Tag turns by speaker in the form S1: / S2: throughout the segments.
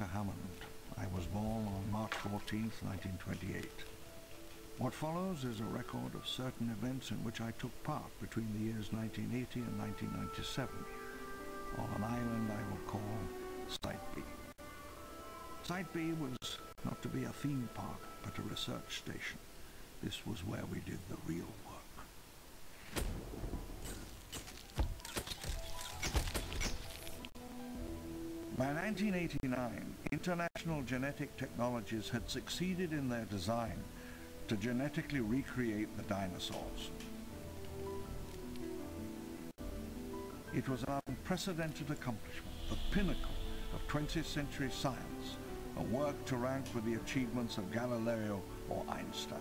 S1: Walker Hammond. I was born on March 14th, 1928. What follows is a record of certain events in which I took part between the years 1980 and 1997 on an island I will call Site B. Site B was not to be a theme park, but a research station. This was where we did the real work. By 1989, International Genetic Technologies had succeeded in their design to genetically recreate the dinosaurs. It was an unprecedented accomplishment, the pinnacle of 20th century science, a work to rank with the achievements of Galileo or Einstein.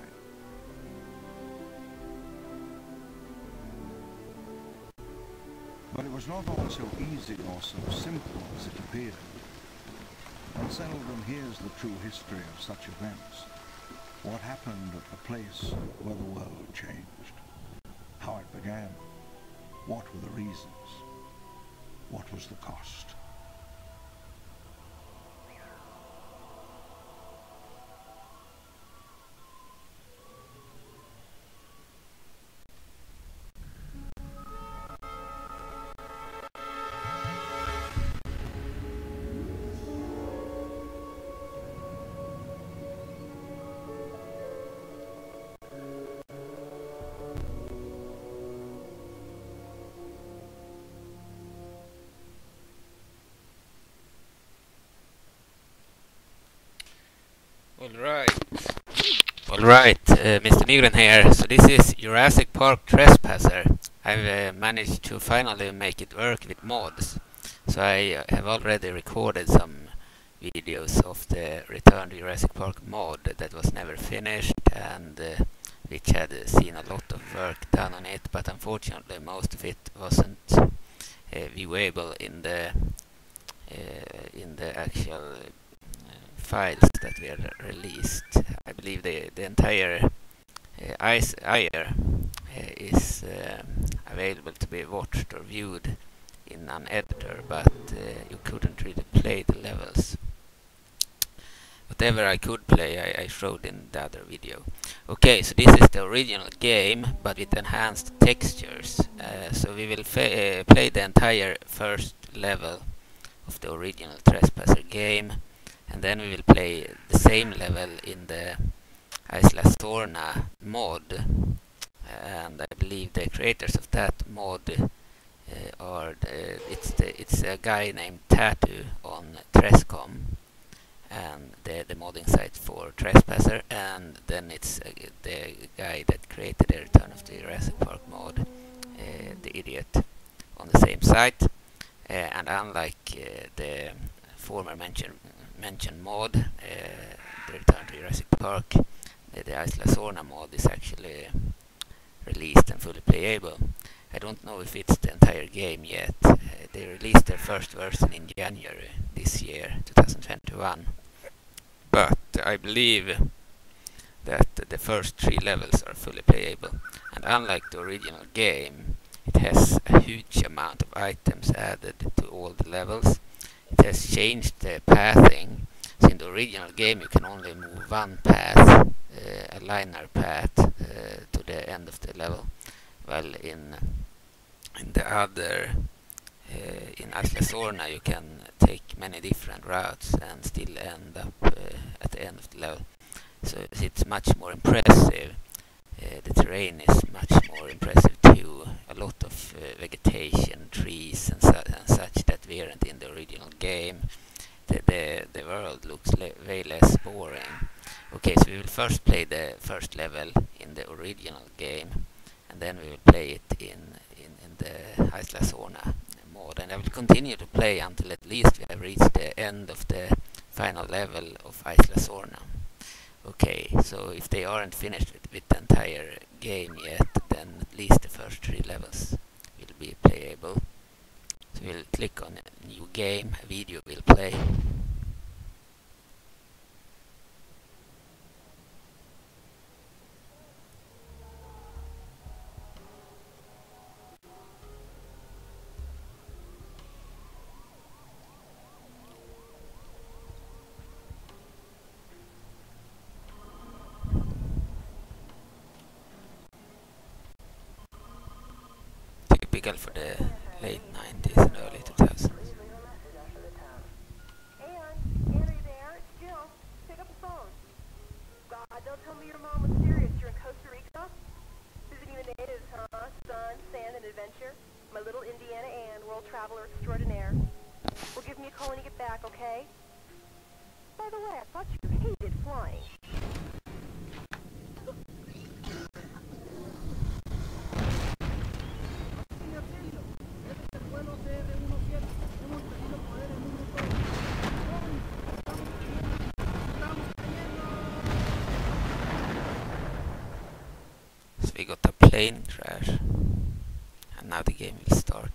S1: But it was not all so easy or so simple as it appeared. One seldom hears the true history of such events. What happened at the place where the world changed? How it began? What were the reasons? What was the cost?
S2: Alright, Mr. Nygren here. So this is Jurassic Park Trespasser. I've managed to finally make it work with mods. So I have already recorded some videos of the Return to Jurassic Park mod that was never finished and which had seen a lot of work done on it, but unfortunately most of it wasn't viewable in the actual files that were released. I believe the entire ISLA is available to be watched or viewed in an editor, but you couldn't really play the levels. Whatever I could play, I showed in the other video. Okay, so this is the original game, but with enhanced textures. So we will play the entire first level of the original Trespasser game, and then we will play the same level in the ISLA SORNA-mod. And I believe the creators of that mod are it's a guy named Tattoo on TRESCOM, and the modding site for Trespasser, and then it's the guy that created the Return of the Jurassic Park mod, the idiot, on the same site. And unlike the former mentioned mod, the Return to Jurassic Park, the ISLA SORNA-mod is actually released and fully playable. I don't know if it's the entire game yet. They released their first version in January this year, 2021. But I believe that the first 3 levels are fully playable. And unlike the original game, it has a huge amount of items added to all the levels. It has changed the pathing. So in the original game you can only move one path, a linear path, to the end of the level. While in the other, in ISLA SORNA, you can take many different routes and still end up at the end of the level. So it's much more impressive. The terrain is much more impressive too. A lot of vegetation, trees and such that weren't in the original game. The world looks way less boring. Okay, so we will first play the first level in the original game, and then we will play it in the ISLA SORNA mod, and I will continue to play until at least we have reached the end of the final level of ISLA SORNA. Okay, so if they aren't finished with the entire game yet, then at least the first 3 levels will be playable. So we'll click on a new game, a video will play. typical for the late 90s and early 2000s.
S3: Don't tell me your mom was serious. You're in Costa Rica? Visiting the natives, huh? Sun, sand, and adventure. My little Indiana Ann, world traveler extraordinaire. Well, give me a call when you get back, okay? By the way, I thought you hated flying.
S2: So we got a plane crash, and now the game will start.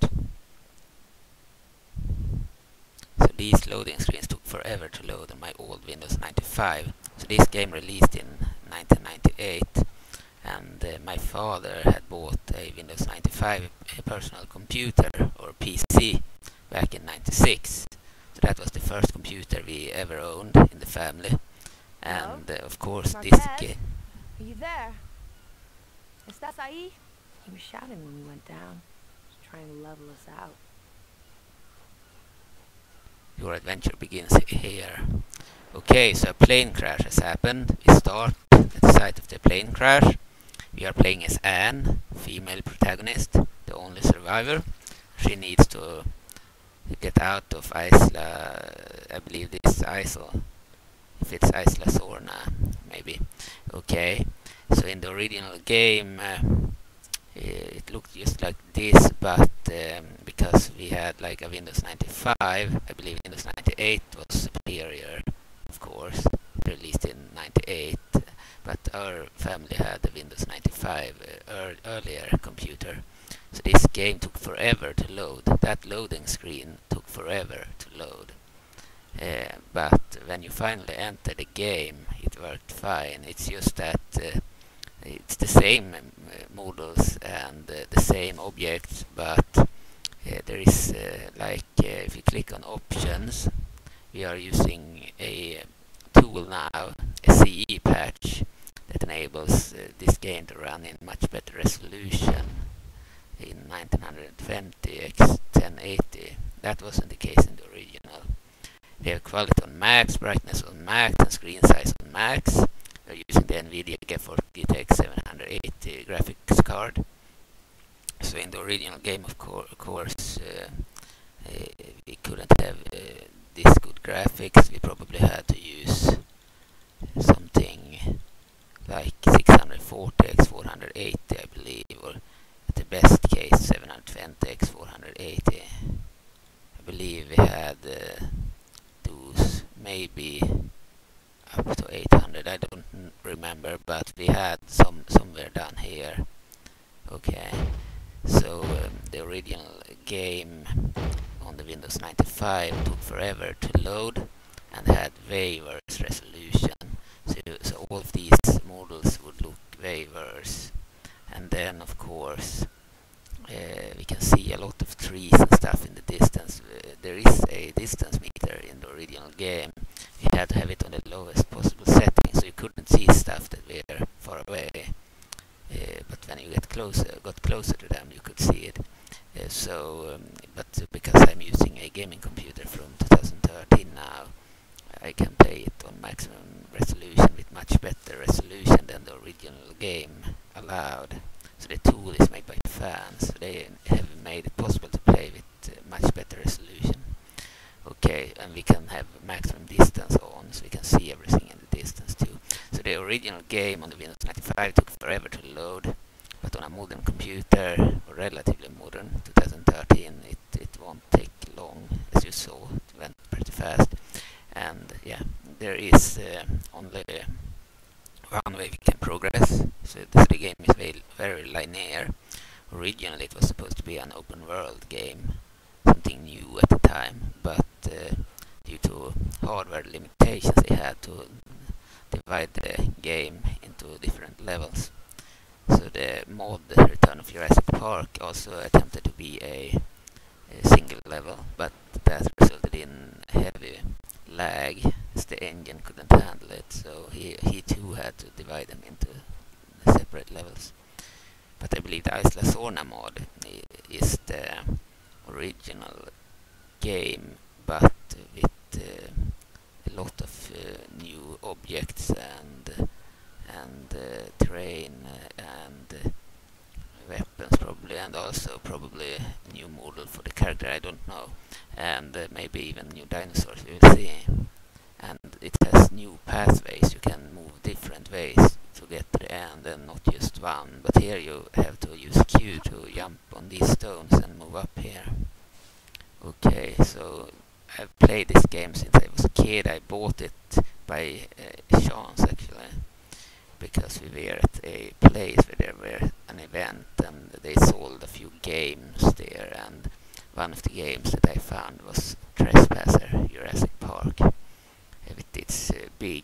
S2: So these loading screens took forever to load on my old Windows 95. So this game released in 1998, and my father had bought a Windows 95 personal computer, or PC, back in 96. So that was the first computer we ever owned in the family. And of course this game...
S4: Are you there? ¿Estás ahí? He was shouting when we went down. He was trying to level us out.
S2: Your adventure begins here. Okay, so a plane crash has happened. We start at the site of the plane crash. We are playing as Anne, female protagonist, the only survivor. She needs to get out of Isla, I believe this is Isla. If it's Isla Sorna, maybe. Okay, so in the original game it looked just like this, but because we had like a Windows 95, I believe Windows 98 was superior, of course, released in 98, but our family had the Windows 95 earlier computer. So this game took forever to load. That loading screen took forever to load. But when you finally enter the game, it worked fine. It's just that it's the same models and the same objects, but there is if you click on options, we are using a tool now, a CE patch, that enables this game to run in much better resolution in 1920 x 1080. That wasn't the case in the original. We have quality on max, brightness on max, and screen size on max. We're using the NVIDIA GeForce 780 graphics card. So in the original game, of course, we couldn't have this good graphics. We probably had to use something like 640 x 480, I believe, or at the best case 720 x 480. I believe we had those maybe up to 800. I don't remember, but we had somewhere down here. Okay, so the original game on the Windows 95 took forever to load and had way worse resolution. So all of these models would look way worse. And then of course we can see a lot of trees and stuff in the distance. There is a distance meter in the original game. You had to have it on the lowest possible setting, so you couldn't see stuff that were far away. But when you got closer to them, you could see it. But because I'm using a gaming computer from 2013 now, I can play it on maximum resolution with much better resolution than the original game allowed. So the tool is made by fans. So they have made it possible to play with much better resolution. Okay, and we can have maximum distance on, so we can see everything in the distance too. So the original game on the Windows 95 took forever to load, but on a modern computer, or relatively modern, 2013, it won't take long. As you saw, it went pretty fast. And yeah, there is only one way we can progress. So the game is very linear. Originally it was supposed to be an open world game, something new at the time, but due to hardware limitations they had to divide the game into different levels. So the mod Return of Jurassic Park also attempted to be a single level, but that resulted in heavy lag as the engine couldn't handle it, so he too had to divide them into separate levels. but I believe the ISLA SORNA-mod is the original game, but with a lot of new objects and terrain and weapons probably, and also probably new model for the character, I don't know, and maybe even new dinosaurs, we will see. And it has new pathways, you can move different ways to get to the end and not just one, but here you have to use Q to jump on these stones and move up here. Okay, so I've played this game since I was a kid. I bought it by chance actually, because we were at a place where there were an event and they sold a few games there, and one of the games that I found was Trespasser, Jurassic Park, with its big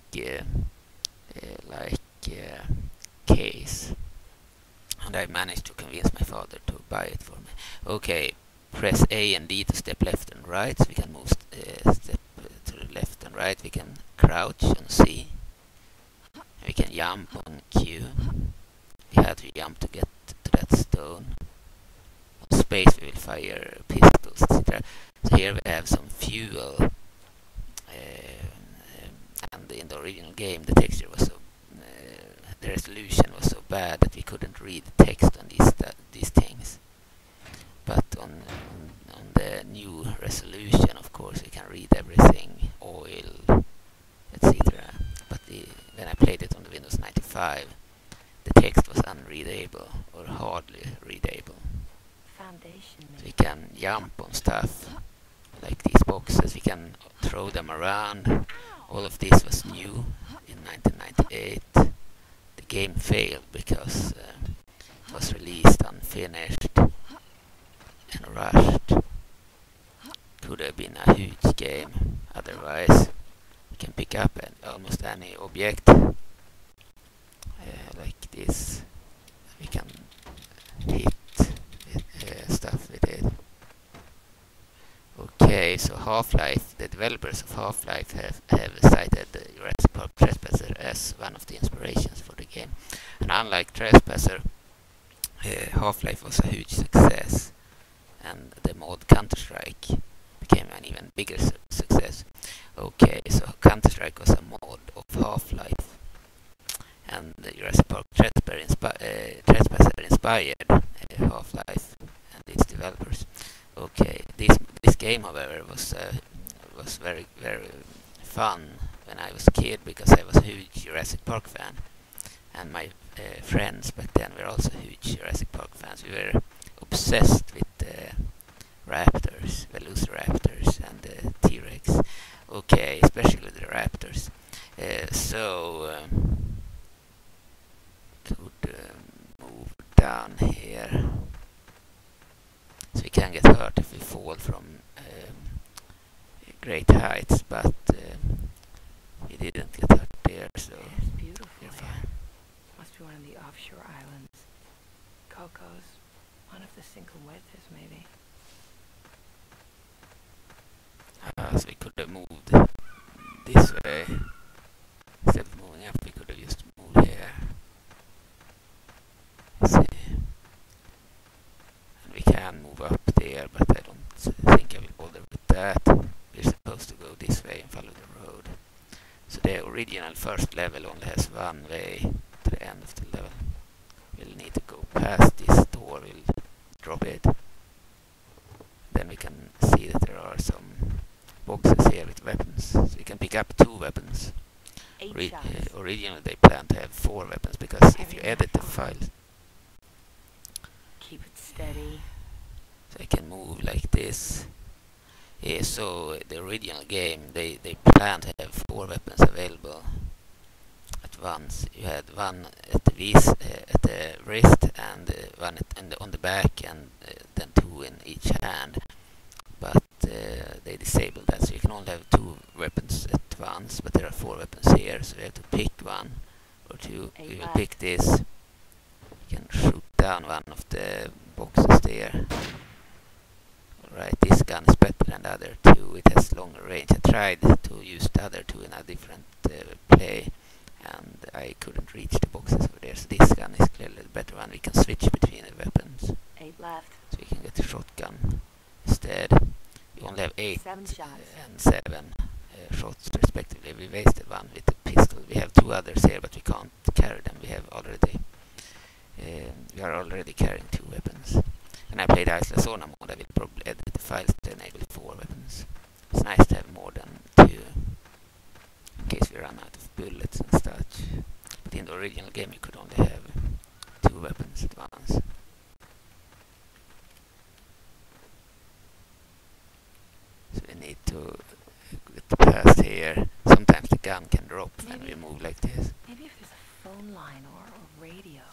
S2: case, and I managed to convince my father to buy it for me. Okay, press A and D to step left and right, so we can move step to the left and right. We can crouch on C. We can jump on Q. We have to jump to get to that stone. On space we will fire pistols, etc. So here we have some fuel. And in the original game the texture was so the resolution was so bad that we couldn't read the text on these things. But on the new resolution, of course, we can read everything, oil, etc. But when I played it on the Windows 95, the text was unreadable or hardly readable.
S4: Foundation.
S2: So we can jump on stuff like these boxes. We can throw them around. All of this was new in 1998. The game failed because it was released unfinished and rushed. Could have been a huge game. Otherwise, we can pick up almost any object like this. We can hit stuff with it. Okay, so Half-Life, the developers of Half-Life have cited the Jurassic Park Trespasser as one of the inspirations for the game. And unlike Trespasser, Half-Life was a huge success, and the mod Counter-Strike became an even bigger success. Okay, so Counter-Strike was a mod of Half-Life, and the Jurassic Park Trespasser inspired Half-Life and its developers. Okay, this game, however, was very fun when I was a kid, because I was a huge Jurassic Park fan, and my friends back then were also huge Jurassic Park fans. We were obsessed with the raptors, velociraptors, and the T-Rex. Okay, especially the raptors. Move down here. So we can get hurt if we fall from great heights, but we didn't get hurt there, so
S4: It's beautiful
S2: we're
S4: here.
S2: fine.
S4: Must be one of the offshore islands. Cocos, one of the Cinco Muertes, maybe.
S2: So we could have moved this way. Instead of moving up, we could have just moved here. See. And we can move up there, but I don't think I will bother with that. We're supposed to go this way and follow the road. So the original first level only has one way to the end of the level. We'll need to go past this door, we'll drop it. Then we can see that there are some boxes here with weapons. So you can pick up 2 weapons. Originally they planned to have 4 weapons, because if you edit the file,
S4: Keep it steady.
S2: so I can move like this. Yeah, so the original game, they planned to have 4 weapons available at once. You had one at the wrist, and one on the back, and then 2 in each hand. But they disabled that, so you can only have 2 weapons at once. But there are 4 weapons here, so you have to pick 1 or 2. We will pick this. You can shoot down one of the boxes there. Alright, this gun is better than the other 2. It has longer range. I tried to use the other 2 in a different play, and I couldn't reach the boxes over there, so this gun is clearly the better one. We can switch between the weapons.
S4: 8 left.
S2: So we can get the shotgun instead. We only have 8
S4: 7 shots.
S2: and 7 shots respectively. We wasted one with the pistol. We have 2 others here, but we can't carry them. We are already carrying 2 weapons. When I play the ISLA SORNA-mod, I will probably edit the files to enable 4 weapons. It's nice to have more than 2, in case we run out of bullets and such. But in the original game you could only have 2 weapons at once. So we need to get past here. Sometimes the gun can drop when we move like this.
S4: Maybe if there's a phone line or a radio.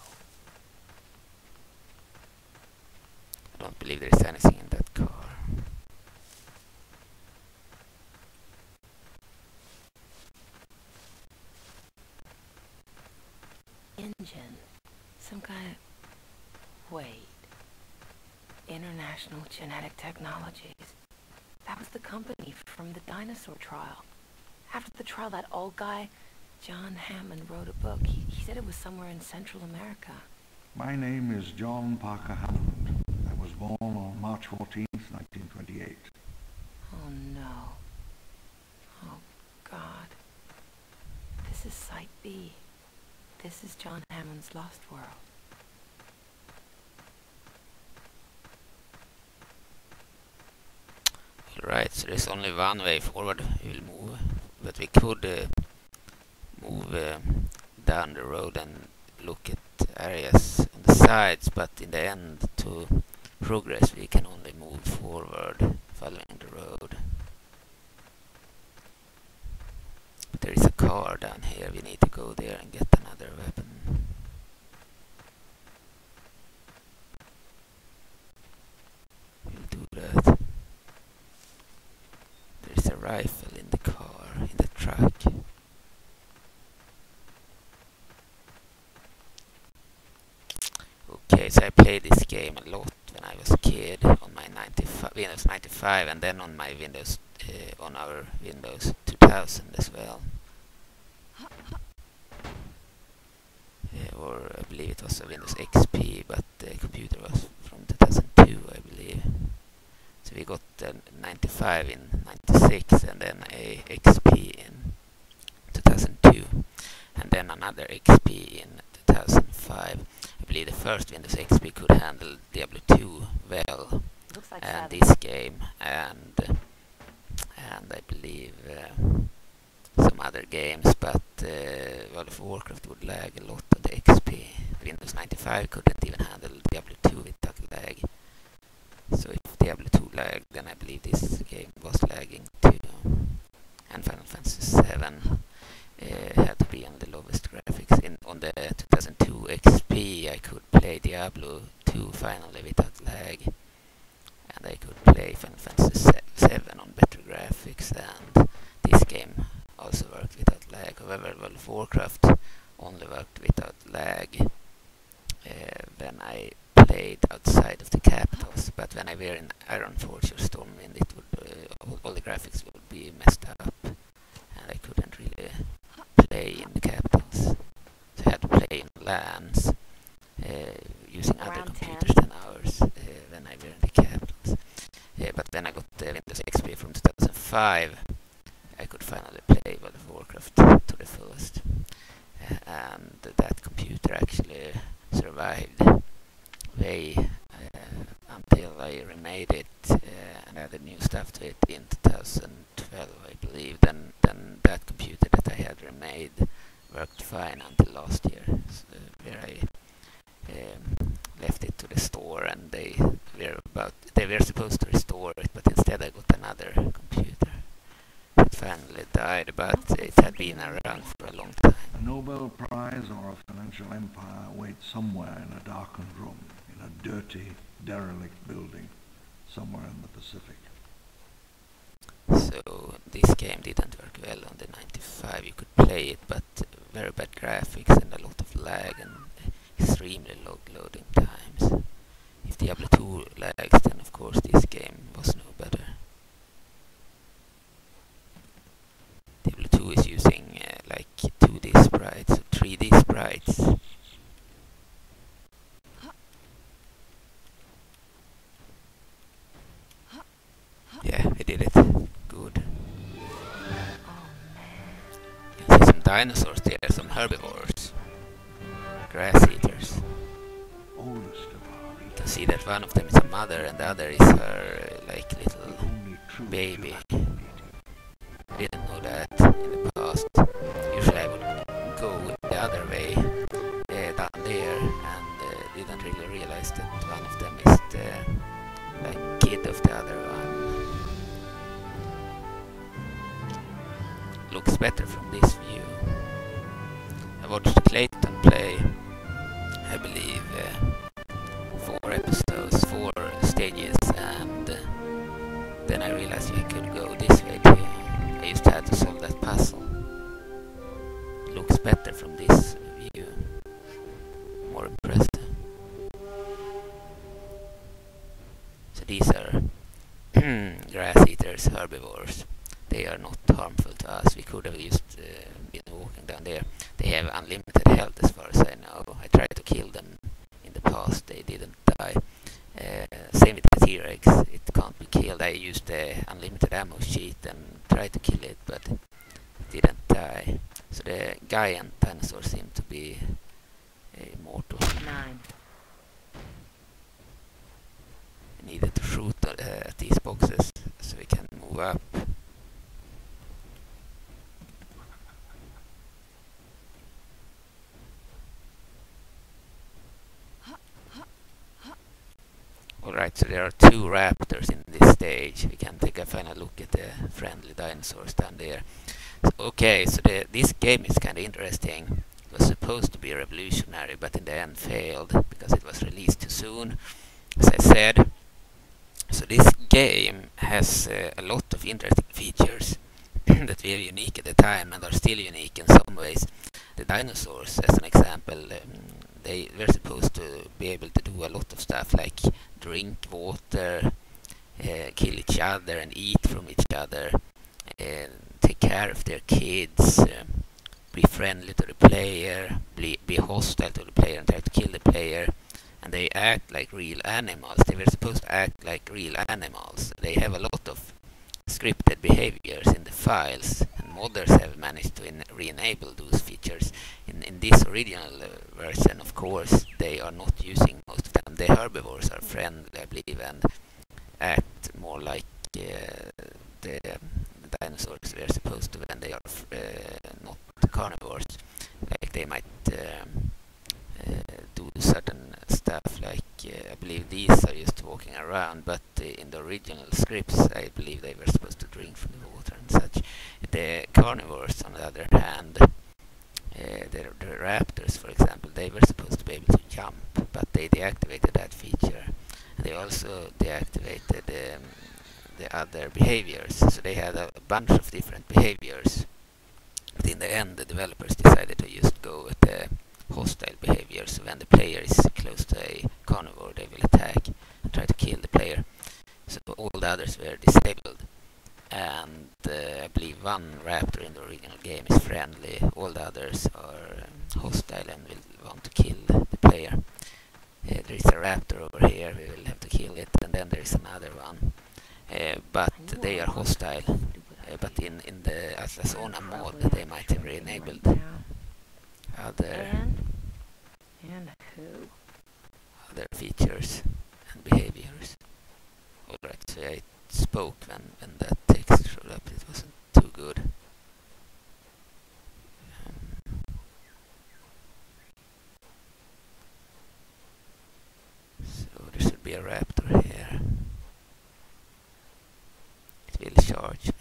S2: I don't believe there is anything in that car.
S4: Engine. Some kind of... Wait. International Genetic Technologies. That was the company from the dinosaur trial. After the trial, that old guy, John Hammond, wrote a book. He said it was somewhere in Central America.
S1: My name is John Parker Hammond. I was born on March 14th, 1928.
S4: Oh no. Oh God. This is Site B. This is John Hammond's Lost World.
S2: Alright, so there's only one way forward we will move, but we could move down the road and look at areas on the sides, but in the end, to progress we can only move forward following the road. But there is a car down here, we need to go there and get another weapon. We'll do that. There's a rifle in the car, in the truck. Okay, so I played this game a lot when I was a kid on my Windows 95, and then on my Windows, on our Windows 2000 as well. Or I believe it was a Windows XP, but the computer was from 2002, I believe. So we got 95 in 96, and then a XP in 2002, and then another XP in 2005. I believe the first Windows XP could handle Diablo 2 well,
S4: Looks like
S2: and
S4: 7.
S2: this game, and I believe some other games, but World of Warcraft would lag a lot on the XP. Windows 95 couldn't even handle Diablo 2 without lag. So if Diablo 2 lagged, then I believe this game was lagging too. And Final Fantasy 7 had to be on the lowest graphics. On the 2002 XP I could play Diablo 2 finally without lag. And I could play Final Fantasy 7 on better graphics, and this game also worked without lag. However, World of Warcraft only worked without lag when I played outside of the capitals, but when I were in Ironforge or Stormwind, it would all the graphics would be messed up, and I couldn't really play in the capitals. So I had to play in LANs using other computers than ours when I were in the capitals. But when I got the Windows XP from 2005, I could finally play World of Warcraft to the fullest, and that computer actually survived way until I remade it and added new stuff to it in 2012, I believe. Then that computer that I had remade worked fine until last year, where I left it to the store, and they were supposed to restore it, but instead I got another computer. It finally died, but it had been around for a long time.
S1: A Nobel Prize or a financial empire waits somewhere in a darkened room, in a dirty, derelict building, somewhere in the Pacific.
S2: So this game didn't work well on the 95. You could play it, but very bad graphics and a lot of lag and extremely low loading times. If Diablo 2 lags, then of course this game was no better. Diablo 2 is using like 2D sprites. fights. Yeah, we did it. Good. You can see some dinosaurs there, some herbivores. Grass eaters.
S1: Oldest of our
S2: You can see that one of them is a mother and the other is her like little
S1: only true
S2: baby.
S1: Jurassic
S2: I didn't know that in the past. Usually I would go the other way down there and didn't really realize that one of them is the like kid of the other one. Looks better from this view. I watched Clayton play, I believe, 4 episodes, 4 stages, and then I realized we could go this way too. I used to have to solve that puzzle. Looks better from this view. More impressive. So these are grass eaters, herbivores. They are not harmful to us. We could have just been walking down there. They have unlimited health as far as I know. I tried to kill them in the past. They didn't die. Same with the T-Rex. It can't be killed. I used the unlimited ammo sheet and tried to kill it, but it didn't die. So the giant dinosaurs seem to be immortal.
S4: 9.
S2: We needed to shoot at these boxes so we can move up. Alright, so there are 2 raptors in this stage. We can take a final look at the friendly dinosaurs down there. So, okay, so this game is kind of interesting. It was supposed to be revolutionary, but in the end failed because it was released too soon, as I said. So this game has a lot of interesting features that were unique at the time and are still unique in some ways. The dinosaurs, as an example, they were supposed to be able to do a lot of stuff like drink water, kill each other and eat from each other, take care of their kids, be friendly to the player, be hostile to the player and try to kill the player. And they act like real animals. They were supposed to act like real animals. They have a lot of scripted behaviors in the files, and modders have managed to re-enable those features. In this original version, of course, they are not using most of them. The herbivores are friendly, I believe, and act more like the dinosaurs were supposed to when they are not carnivores. Like they might do certain stuff, like I believe these are just walking around, but in the original scripts I believe they were supposed to drink from the water and such. The carnivores, on the other hand, the raptors, for example, they were supposed to be able to jump, but they deactivated that feature. And they also deactivated the other behaviors, so they had a bunch of different behaviors. But in the end, the developers decided to just go with the hostile behavior, so when the player is close to a carnivore they will attack and try to kill the player. So all the others were disabled, and I believe one raptor in the original game is friendly. All the others are hostile and will want to kill the player. There is a raptor over here, we will have to kill it, and then there is another one, but they are hostile. But in the ISLA SORNA-mod they might have re-enabled other features and behaviors. Alright, so I spoke when that text showed up. It wasn't too good. So there should be a raptor here. It will charge me.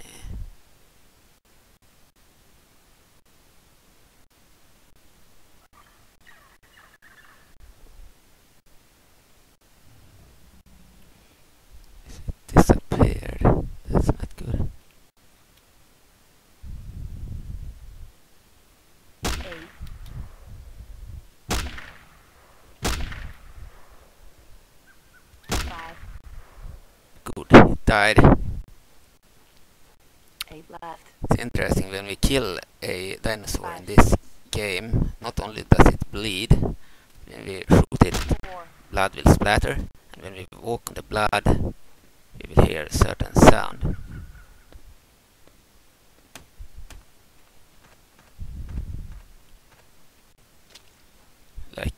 S2: Disappeared. That's not good.
S4: 5.
S2: Good, it died.
S4: 8 left.
S2: It's interesting, when we kill a dinosaur in this game, not only does it bleed, when we shoot it, blood will splatter, and when we walk on the blood, we will hear a certain sound. Like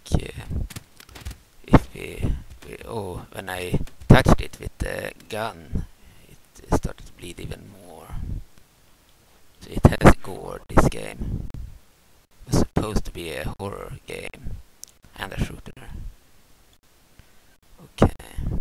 S2: if when I touched it with the gun, it started to bleed even more. So it has gore, this game. It was supposed to be a horror game and a shooter. Okay.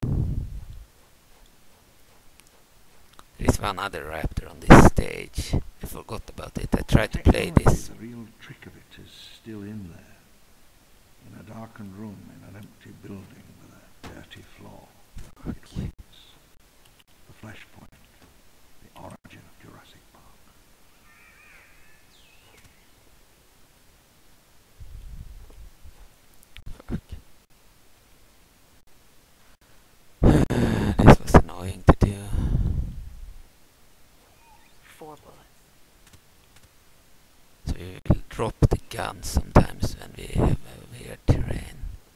S2: There is one other raptor on this stage. I forgot about it. I tried to play this.
S1: The real trick of it is still in there. In a darkened room in an empty building with a dirty floor. It waits. The flashpoint. The origin of Jurassic Park.
S2: This was annoying to do.
S4: 4 bullets.
S2: So we will drop the gun sometimes when we have a weird terrain.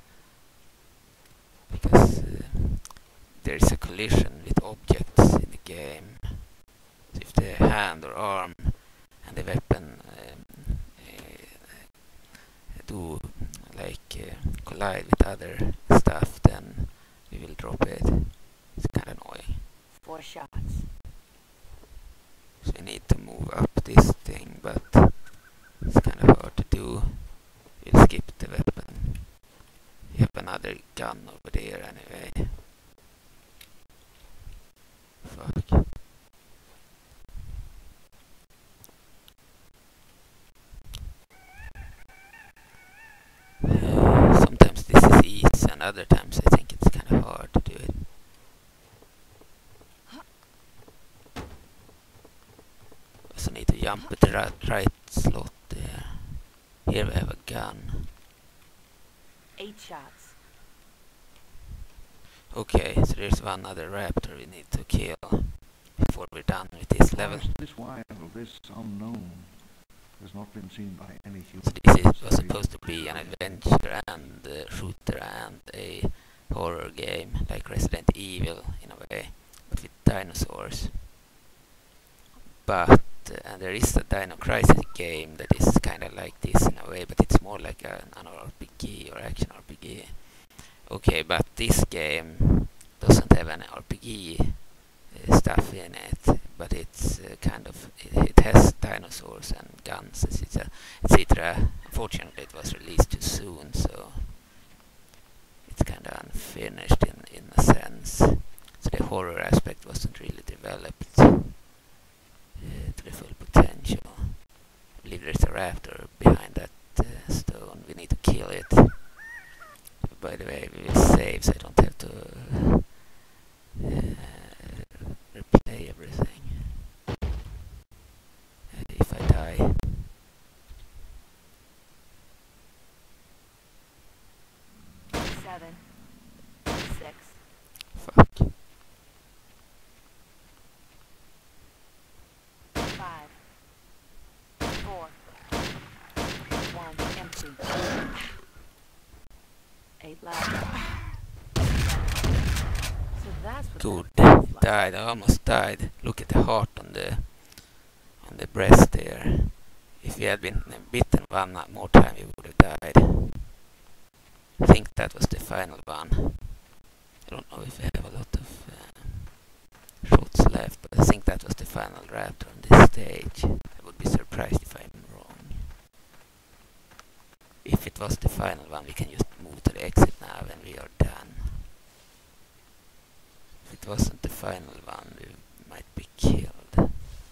S2: Because there is a collision with objects in the game. So if the hand or arm and the weapon do like collide with other stuff, then we will drop it. It's kind of annoying.
S4: 4 shots.
S2: So we need to move up this thing, but it's kind of hard to do. We'll skip the weapon. We have another gun over there anyway. Fuck. Sometimes this is easy, and other times I think it's kind of hard to do it. Also need to jump at the right slot there. Here we have a gun.
S4: 8 shots.
S2: Okay, so there's one other raptor we need to kill before we're done with this level.
S1: This wild, this unknown, has not been seen by any human.
S2: So this was supposed to be an adventure and a shooter and a horror game, like Resident Evil in a way, but with dinosaurs. But and there is a Dino Crisis game that is kind of like this in a way, but it's more like an RPG or action RPG. Okay, but this game doesn't have any RPG stuff in it, but it's kind of it has dinosaurs and guns, etc. Unfortunately, it was released too soon, so it's kind of unfinished in a sense. So the horror aspect wasn't really developed to the full potential. I believe there's a raptor behind that stone. We need to kill it. By the way, we will save so I don't have to replay everything. If I die. Fuck.
S4: 5, 4, 1, empty. 8 left. So that's what
S2: Good.
S4: that feels like.
S2: Died. I almost died. Look at the heart on the breast there. If we had been bitten one more time, we would have died. I think that was the final one. I don't know if we have a lot of shots left, but I think that was the final raptor on this stage. I would be surprised if I'm wrong. If it was the final one, we can just move to the exit now and we are done. If it wasn't the final one, we might be killed.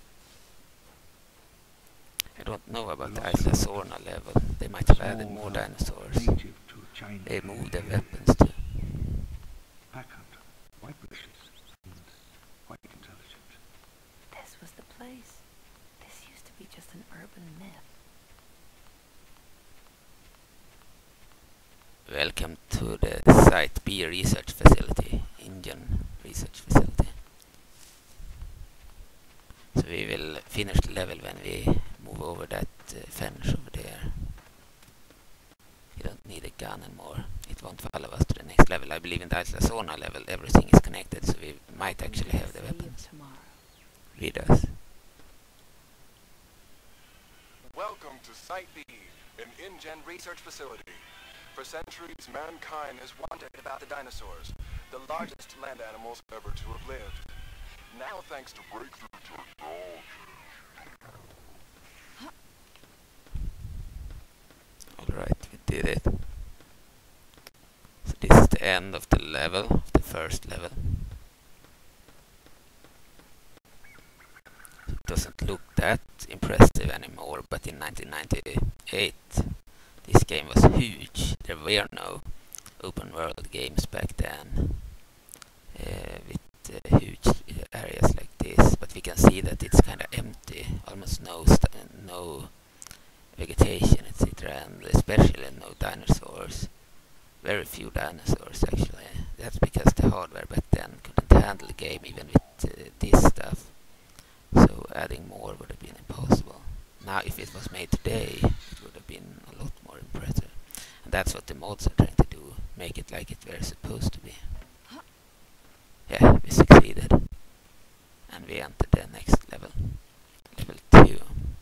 S2: I don't know about the ISLA SORNA level. They might have added more dinosaurs. They moved their weapons too.
S1: Packard, quite vicious, quite intelligent.
S4: This was the place. This used to be just an urban myth.
S2: Welcome to the Site B research facility, Indian research facility. So we will finish the level when we move over that fence over there. gun anymore. It won't follow us to the next level. I believe in the ISLA SORNA level everything is connected, so we might actually have the weapons with us.
S5: Welcome to Site B, an InGen research facility. For centuries, mankind has wondered about the dinosaurs, the largest land animals ever to have lived. Now, thanks to breakthrough technology.
S2: Alright, we did it. So this is the end of the level, of the first level. It doesn't look that impressive anymore, but in 1998 this game was huge. There were no open world games back then with huge areas like this, but we can see that it's kind of empty, almost no vegetation, etc., and especially no dinosaurs. Very few dinosaurs actually. That's because the hardware back then couldn't handle the game even with this stuff. So adding more would have been impossible. Now if it was made today, it would have been a lot more impressive. And that's what the mods are trying to do, make it like it were supposed to be. Yeah, we succeeded. And we entered the next level. Level 2.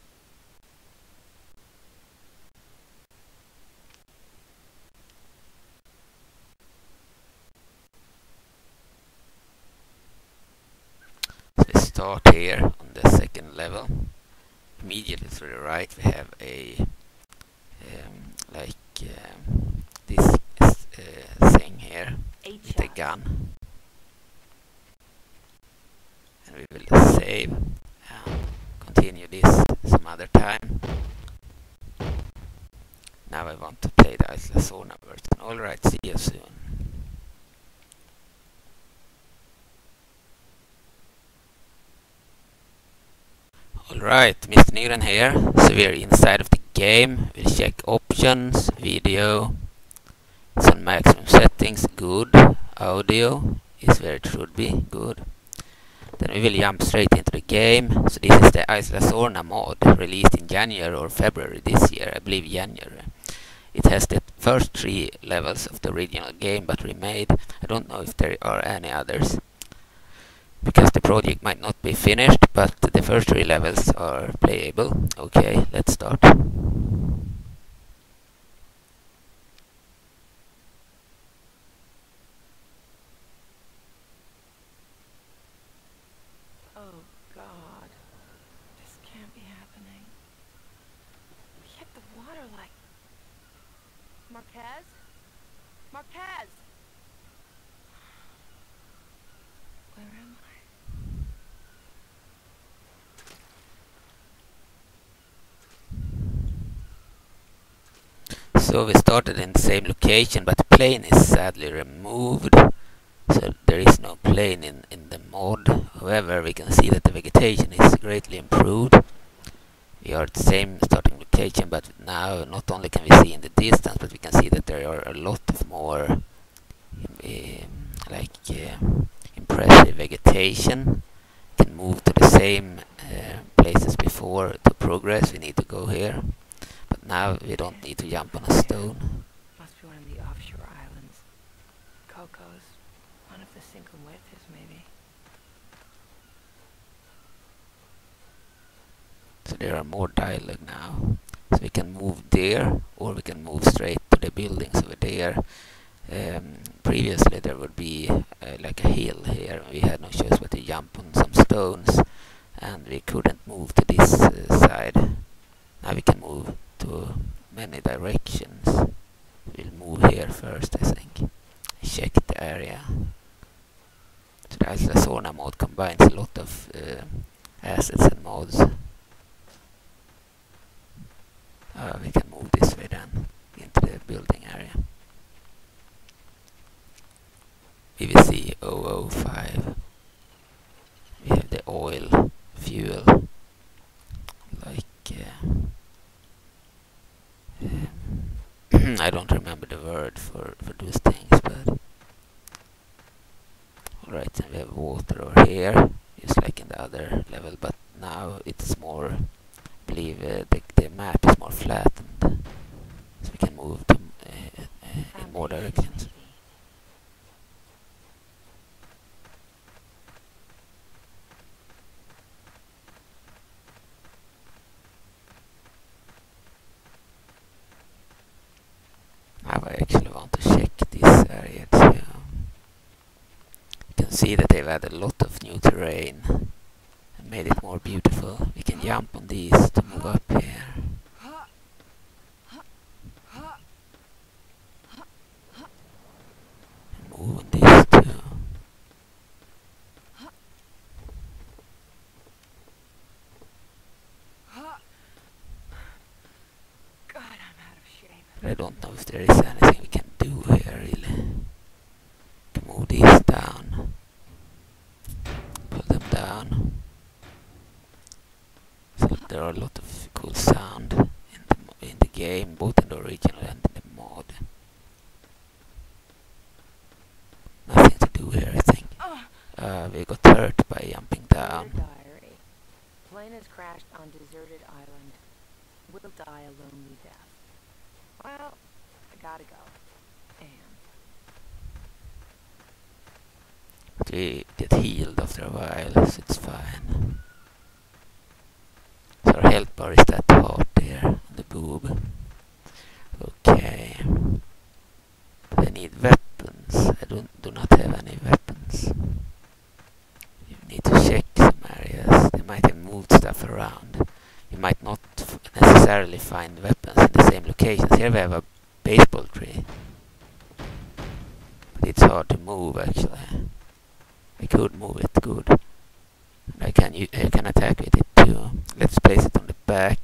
S2: So we start here on the second level. Immediately to the right we have a this thing here with a gun, and we will save and continue this some other time. Now I want to play the ISLA SORNA version. Alright, see you soon. Alright, Mr. Nygren here. So we are inside of the game. We'll check options, video. It's on maximum settings, good. Audio is where it should be, good. Then we will jump straight into the game. So this is the ISLA SORNA-mod, released in January or February this year, I believe January. It has the first 3 levels of the original game but remade. I don't know if there are any others, because the project might not be finished, but the first 3 levels are playable. Okay, let's start.
S4: Oh God, this can't be happening. We hit the water like... Marquez? Marquez! Where am I?
S2: So we started in the same location, but the plane is sadly removed. So there is no plane in the mod. However, we can see that the vegetation is greatly improved. We are at the same starting location, but now not only can we see in the distance, but we can see that there are a lot of more impressive vegetation. We can move to the same places before to progress. We need to go here, but now we don't need to jump on a stone.
S4: Must be one of the offshore islands. Cocos. One of the Cinco Muertes, maybe.
S2: So there are more dialogue now. So we can move there, or we can move straight to the buildings over there. Previously there would be like a hill here. We had no choice but to jump on some stones, and we couldn't move to this side. Now we can move to many directions. We'll move here first, I think. Check the area. So the ISLA SORNA-mod combines a lot of assets and mods. We can move this way then, into the building area. BBC 005. We have the oil, fuel, like I don't remember the word for those things, but alright, and we have water over here, just like in the other level, but now it's more, I believe the map is more flattened, so we can move to see that they've added a lot of new terrain and made it more beautiful. We can jump on these to move up here. And move on these too. But I don't know if there is anything we can do here really. We can move these down. Pull them down. So there are a lot of cool sound in the game, both in the original and in the mod. Nothing to do here, I think. We got hurt by jumping down.
S4: Diary. Plane has crashed on deserted island. Will die a lonely death. Well, I gotta go. And
S2: But we get healed after a while, so it's fine. So our health bar is that heart there on the boob. Okay. But I need weapons. I do not have any weapons. You need to check some areas. They might have moved stuff around. You might not necessarily find weapons in the same locations. Here we have a baseball tree. But it's hard to move actually. I could move it good. And I can attack with it too. Let's place it on the back.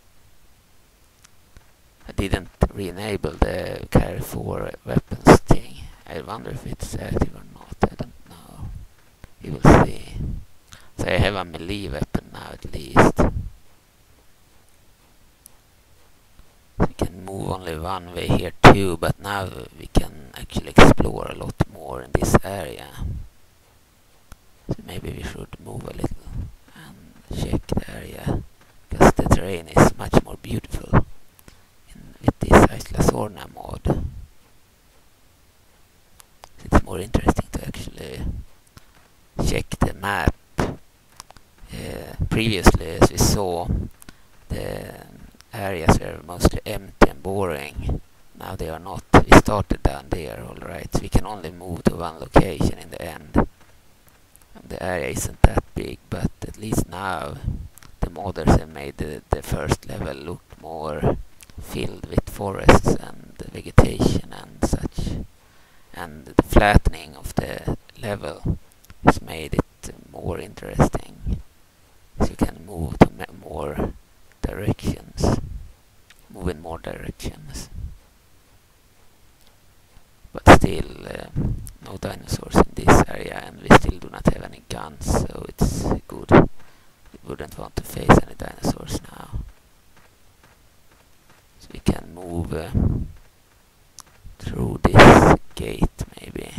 S2: I didn't re-enable the carry 4 weapons thing. I wonder if it's active or not. I don't know. We will see. So I have a melee weapon now at least. We can move only one way here too, but now we can actually explore a lot more in this area. So maybe we should move a little and check the area, because the terrain is much more beautiful with this ISLA SORNA-mod. It's more interesting to actually check the map. Previously, as we saw, the areas were mostly empty and boring. Now they are not. We started down there, alright. So we can only move to one location in the end. And the area isn't that big, but at least now the modders have made the first level look more filled with forests and vegetation and such. And the flattening of the level has made it more interesting. So you can move to more directions. Move in more directions. But still, no dinosaurs in this area, and we still do not have any guns, so it's good. We wouldn't want to face any dinosaurs now. So we can move through this gate, maybe.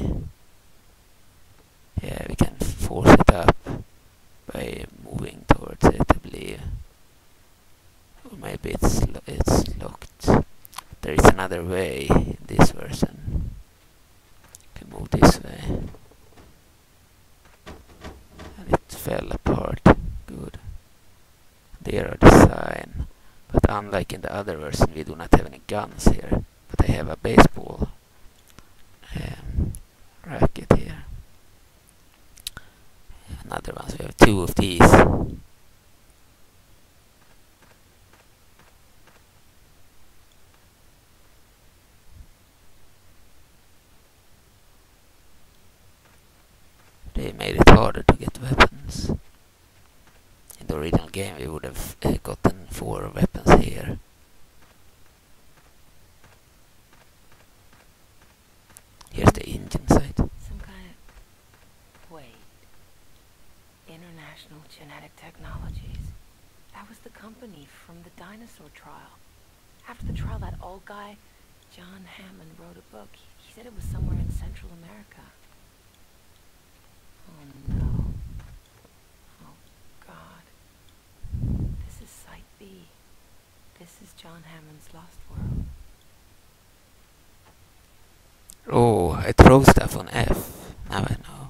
S2: Yeah, we can force it up by moving towards it, I believe. Or maybe it's locked. There is another way in this version. You can move this way. And it fell apart. Good. There are the sign. But unlike in the other version, we do not have any guns here. But I have a baseball racket here. Another one. So we have 2 of these. They made it harder to get weapons. In the original game we would have gotten 4 weapons here. Here's the engine site.
S4: some kind of... Wait. International Genetic Technologies. That was the company from the dinosaur trial. After the trial, that old guy, John Hammond, wrote a book. He said it was somewhere in Central America. Oh no. Oh God. This is Site B. This is John Hammond's Lost World.
S2: Oh, I throw stuff on F. Now I know.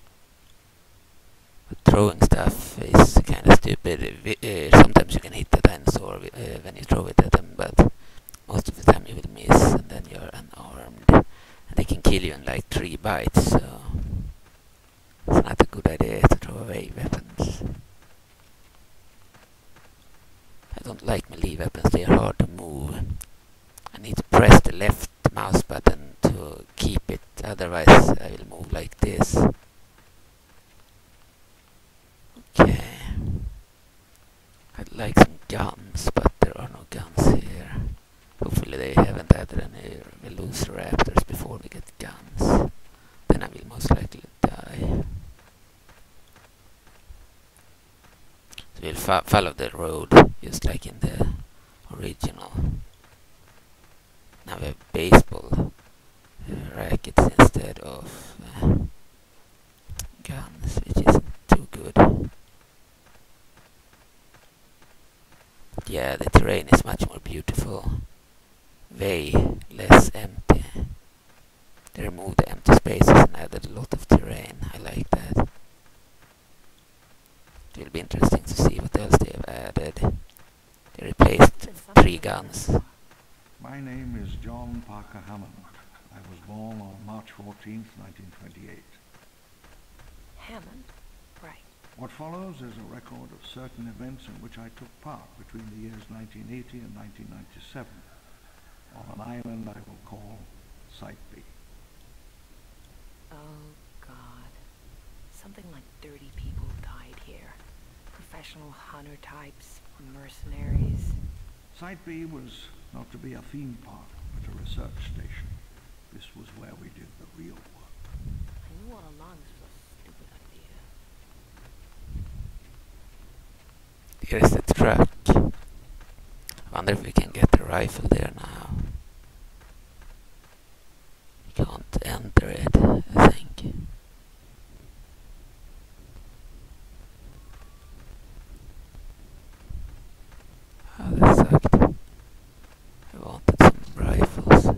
S2: But throwing stuff is kind of stupid. Sometimes you can hit the dinosaur when you throw it at them, but most of the time you will miss, and then you're unarmed. And they can kill you in like 3 bites, so weapons, they are hard to move. I need to press the left mouse button to keep it, otherwise I will move like this. Okay. I'd like some guns, but there are no guns here. Hopefully they haven't added any velociraptors before we get guns. Then I will most likely die. So we'll follow the road, just like in the original. Now we have baseball rackets instead of guns, which isn't too good. Yeah, the terrain is much more beautiful. Way less empty. They removed the empty spaces and added a lot of terrain. I like that. It will be interesting to see what else they have added. They replaced 3 guns.
S1: My name is John Parker Hammond. I was born on March 14th, 1928.
S4: Hammond? Right.
S1: What follows is a record of certain events in which I took part between the years 1980 and 1997 on an island I will call Site B.
S4: Oh, God. Something like 30 people died here. Professional hunter types, mercenaries.
S1: Site B was not to be a theme park, but a research station. This was where we did the real work.
S4: I knew all along this was a stupid idea.
S2: Here's the truck. I wonder if we can get the rifle there now. We can't enter it, I think. Oh, that sucked. I wanted some rifles.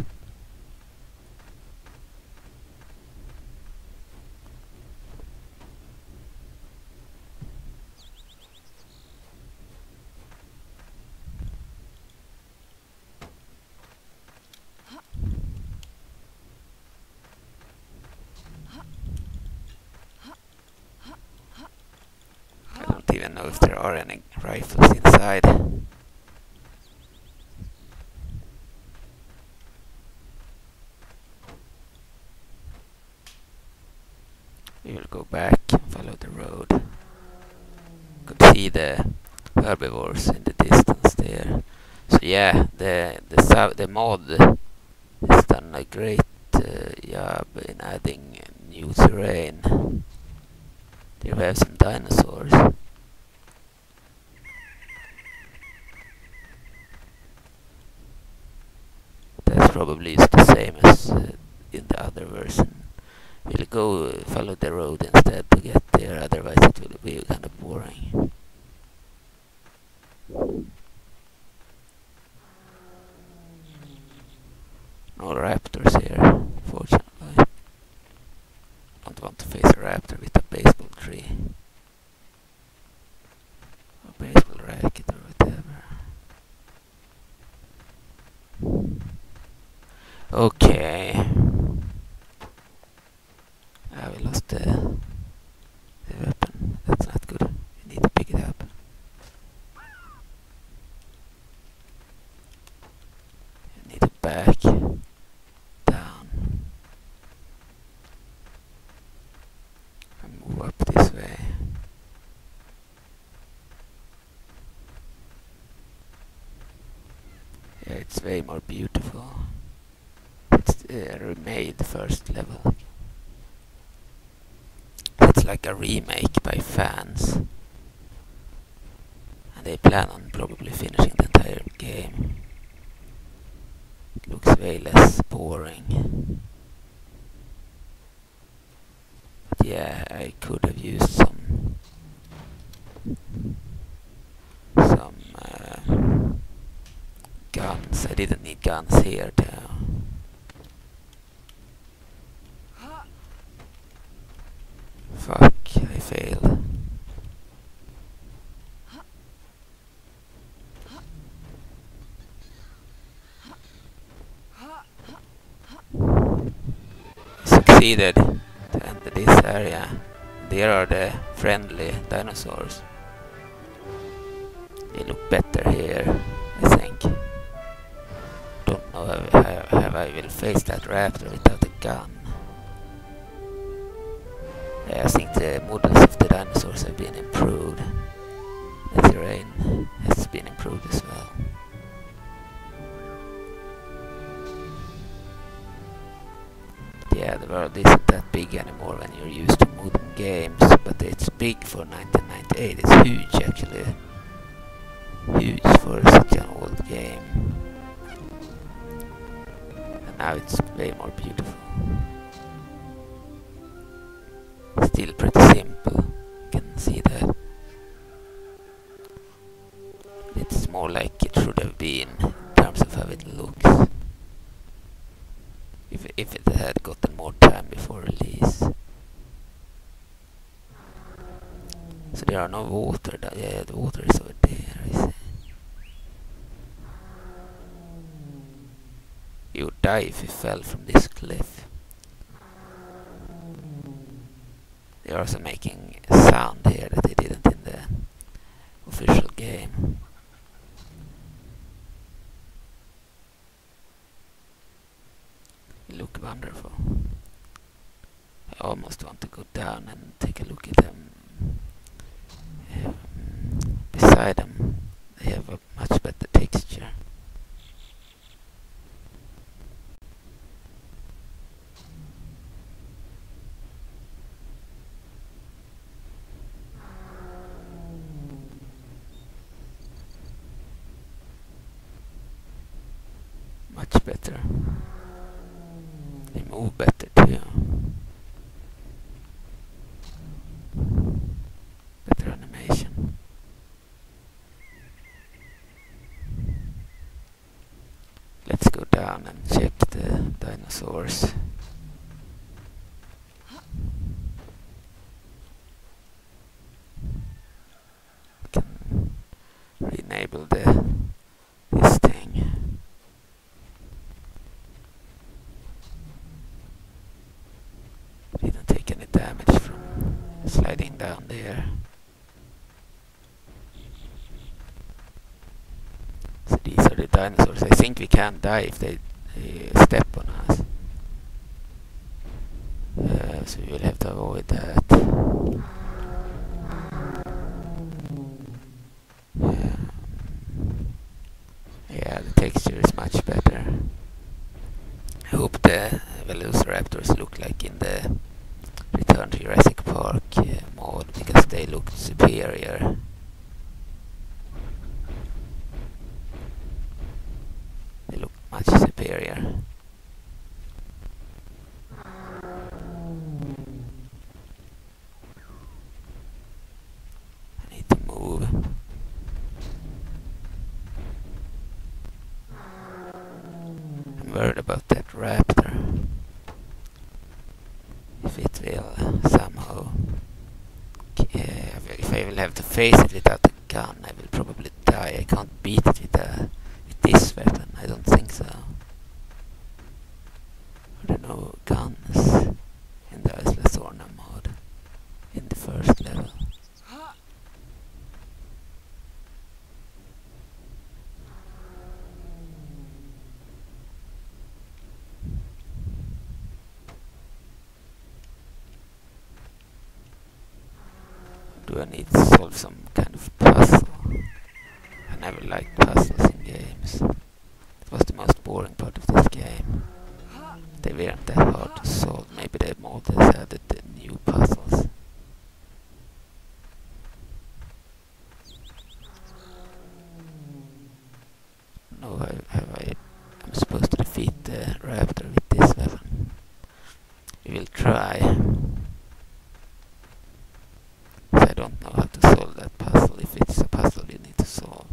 S2: I don't even know if there are any rifles inside. We will go back and follow the road. Could see the herbivores in the distance there. So yeah, the mod has done a great job in adding new terrain. There we have some dinosaurs. That's probably just the same as in the other version. We'll go follow the road instead to get there, otherwise it will be kind of boring. No raptors here, fortunately. Don't want to face a raptor with a baseball tree. Or baseball racket or whatever. Okay. We lost the weapon. That's not good. We need to pick it up. We need to back down and move up this way. Yeah, it's way more beautiful. It's remade the first level. It's like a remake by fans, and they plan on probably finishing the entire game. It looks way less boring. But yeah, I could have used some guns. I didn't need guns here though. Fuck, I failed. Succeeded to enter this area. There are the friendly dinosaurs. They look better here, I think. how I will face that raptor without a gun. I think the models of the dinosaurs have been improved. The terrain has been improved as well. Yeah, the world isn't that big anymore when you're used to modern games, but it's big for 1998. It's huge, actually. Huge for such an old game. And now it's way more beautiful. Still pretty simple. You can see that. It's more like it should have been in terms of how it looks. If it had gotten more time before release. So there are no water. Yeah, the water is over there, I see. You would die if you fell from this cliff. They're also making sound here that they didn't in the official game. They look wonderful. I almost want to go down and take a look at them. Beside them, they have a much better texture. Much better. They move better too. Better animation. Let's go down and check the dinosaurs. Can re-enable this thing. Didn't take any damage from sliding down there. So these are the dinosaurs. I think we can die if they step on us. So we will have to avoid that. Yeah, the texture is much better. I hope the velociraptors look like in the Return to Jurassic Park mod, because they look superior. They look much superior. I need to move. I'm worried about that raptor. If it will somehow... if I will have to face it without a gun, I will probably die. I can't beat it with this weapon. I don't think so. There are no guns in the ISLA SORNA-mod in the first level. Do I need to solve some kind of puzzle? I never liked puzzles in games. It was the most boring part of this game. They weren't that hard to solve. Maybe the modders added the new puzzles. No, I'm supposed to defeat the raptor with this weapon. We will try. I don't know how to solve that puzzle, if it's a puzzle you need to solve.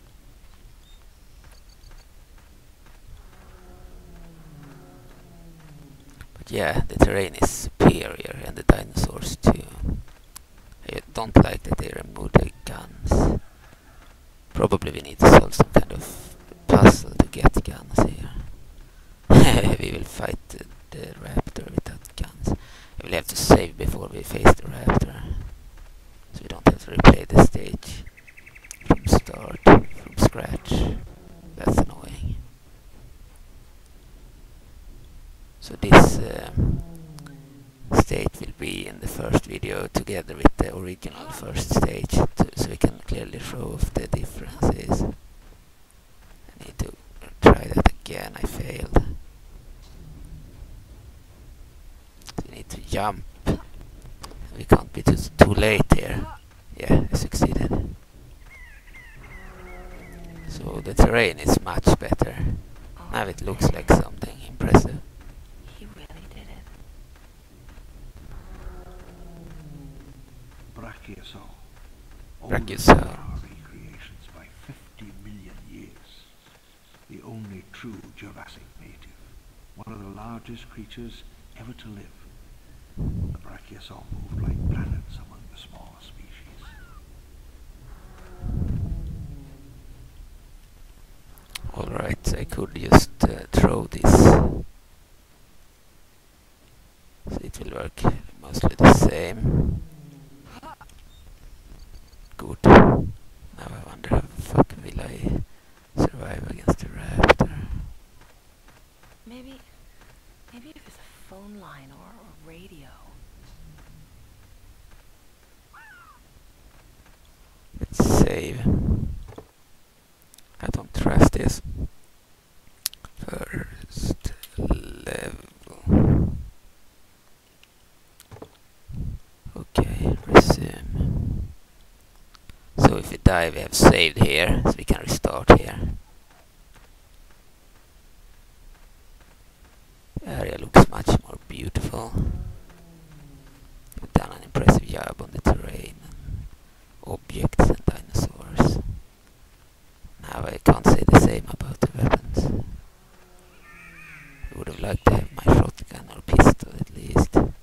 S2: But yeah, the terrain is superior, and the dinosaurs too. I don't like that they removed the guns. Probably we need to solve some kind of puzzle to get guns here. We will fight the raptor without guns. We will have to save before we face the raptor. So we don't have to replay the stage from start, from scratch. That's annoying. So this stage will be in the first video together with the original first stage, so we can clearly show off the differences. I need to try that again, I failed. So we need to jump. We can't be too late here. Yeah, I succeeded. So the terrain is much better. Now it looks like something impressive.
S4: He really did it.
S2: Brachiosaur.
S1: Our recreations by 50 million years. The only true Jurassic native. One of the largest creatures ever to live. The Brachiosaur moved like planets among the smaller species.
S2: Alright, I could just throw this. So it will work mostly the same. Good. Now I wonder how the fuck will I survive against the raptor.
S4: Maybe if there's a phone line or a radio.
S2: Let's save. I don't trust this. First level. Okay, resume. So if we die, we have saved here, so we can restart here. The area looks much more beautiful. We've done an impressive job on the terrain, and objects and dinosaurs. Now I can't say the same about the weapons. I would have liked to have my shotgun or pistol at least. So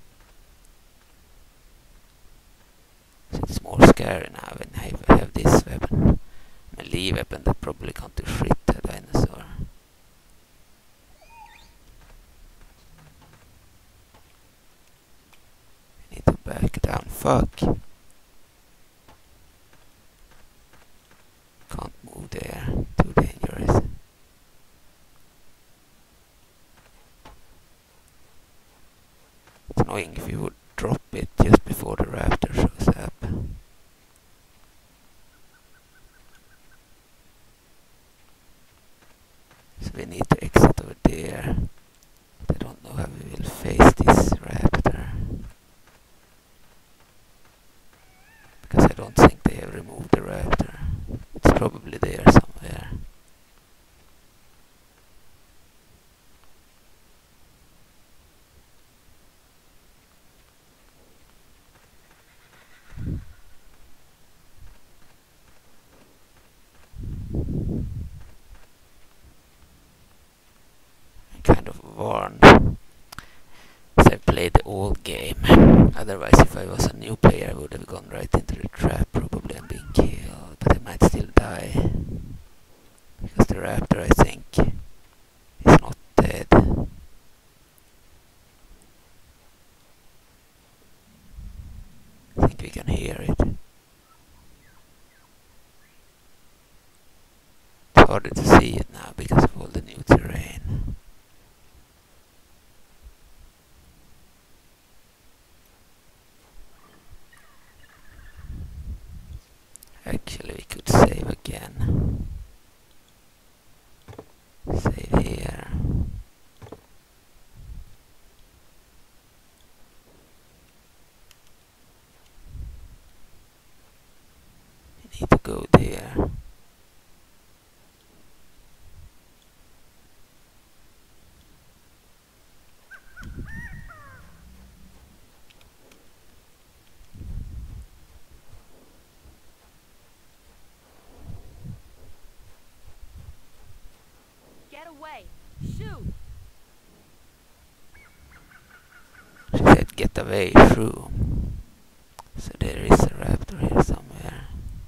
S2: it's more scary now when I have this weapon. Melee weapon that probably can't do shit to a dinosaur. I need to back down. Fuck. Can't move there. Too dangerous. It's annoying if you would drop it just before the raptor shows up. So we need to exit over there. But I don't know how we will face this raptor. Because I don't think they have removed the raptor. It's probably there somewhere. I'm kind of warned. As I played the old game. Otherwise, if I was a new player, I would have gone right into the trap probably and been killed. But I might still die. Because the raptor, I think, is not dead. I think we can hear it. It's harder to see it now because of all the new terrain. Actually, we could save again. Save here. We need to go there.
S3: Get away! Shoot!
S2: She said get away through. So there is a raptor here somewhere.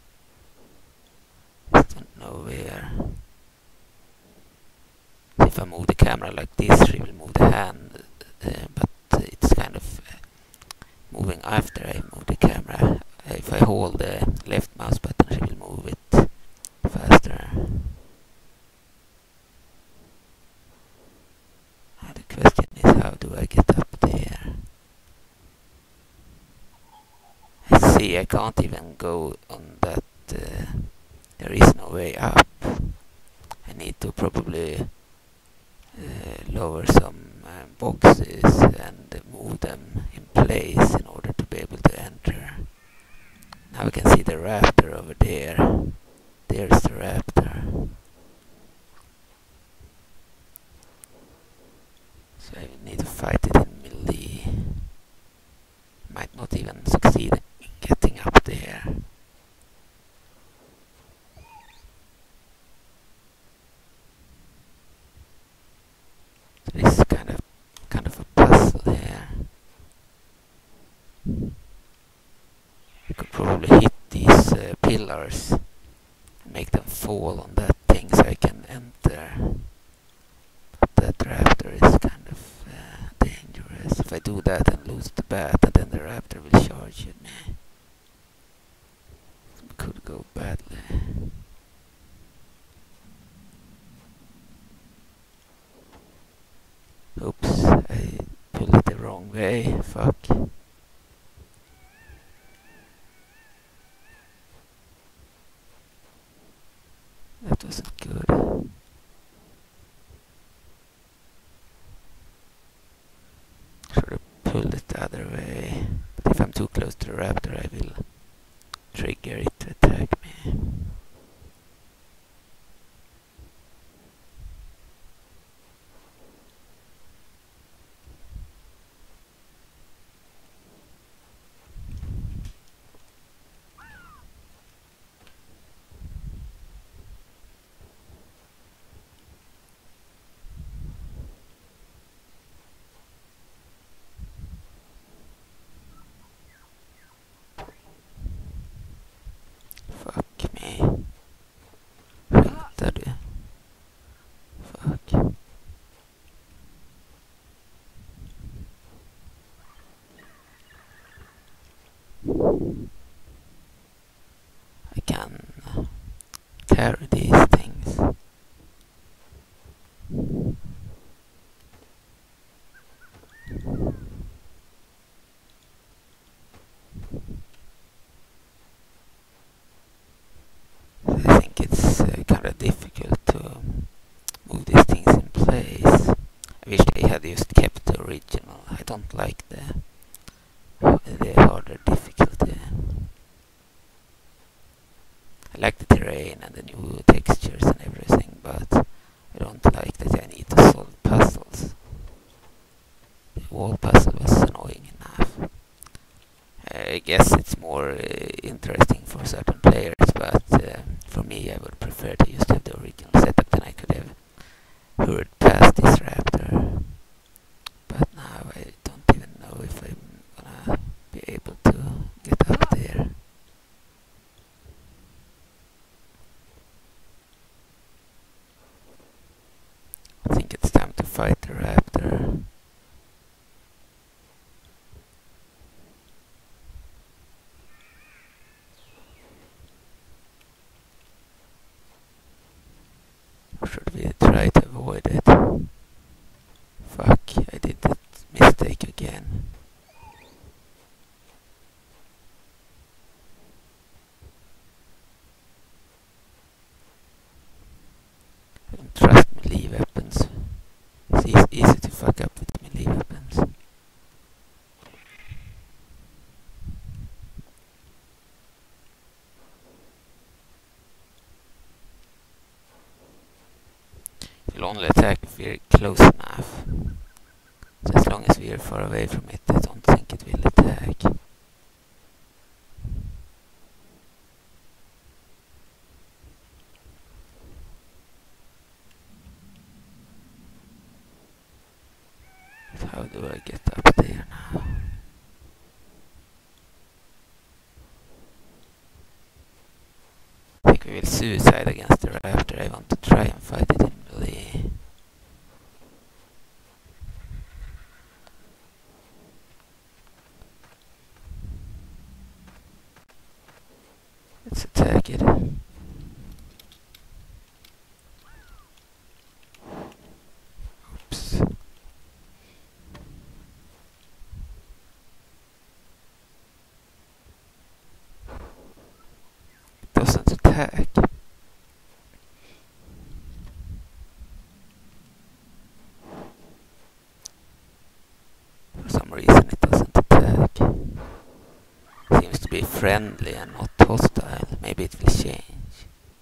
S2: Just don't know where. If I move the camera like this, she will move the hand. But it's kind of moving after I move the camera. If I hold the left mouse button, she will move it faster. The question is how do I get up there? I see I can't even go on that. There is no way up. I need to probably lower some boxes and move them in place in order to be able to enter. Now we can see the raptor over there. There's the raptor. So I need to fight it in melee. Might not even succeed in getting up there. So this is kind of a puzzle here. I could probably hit these pillars and make them fall on that thing so I can enter. But that raptor is kind of dangerous. If I do that and lose the bat, and then the raptor will charge at me. It could go badly. Oops, I pulled it the wrong way. Fuck. That wasn't good. Should have pulled it the other way. But if I'm too close to the raptor, I will trigger it to attack me. Fuck me. Skämtar du? Fuck. I can carry these things. I think it's kind of difficult to move these things in place. I wish they had just kept the original. I don't like the harder difficulty. I like the terrain and the new textures and everything, but I don't like that I need to solve puzzles. The wall puzzle was annoying enough. I guess it's more interesting for certain players, but for me I would prefer to just have the original setup. Then I could have hurried past this raptor. But now I don't even know if I'm gonna be able to get up there. I think it's time to fight the raptor. Or should we try to avoid it? Fuck, I did that mistake again. I don't trust melee weapons. It's easy to fuck up with melee weapons. It will only attack if we're close enough. So as long as we are far away from it, I don't think it will attack. But how do I get up there now? I think we will suicide against the raptor. I want to try and fight it in melee. Let's attack it. Oops. reason it doesn't attack. Seems to be friendly and not hostile. Maybe it will change.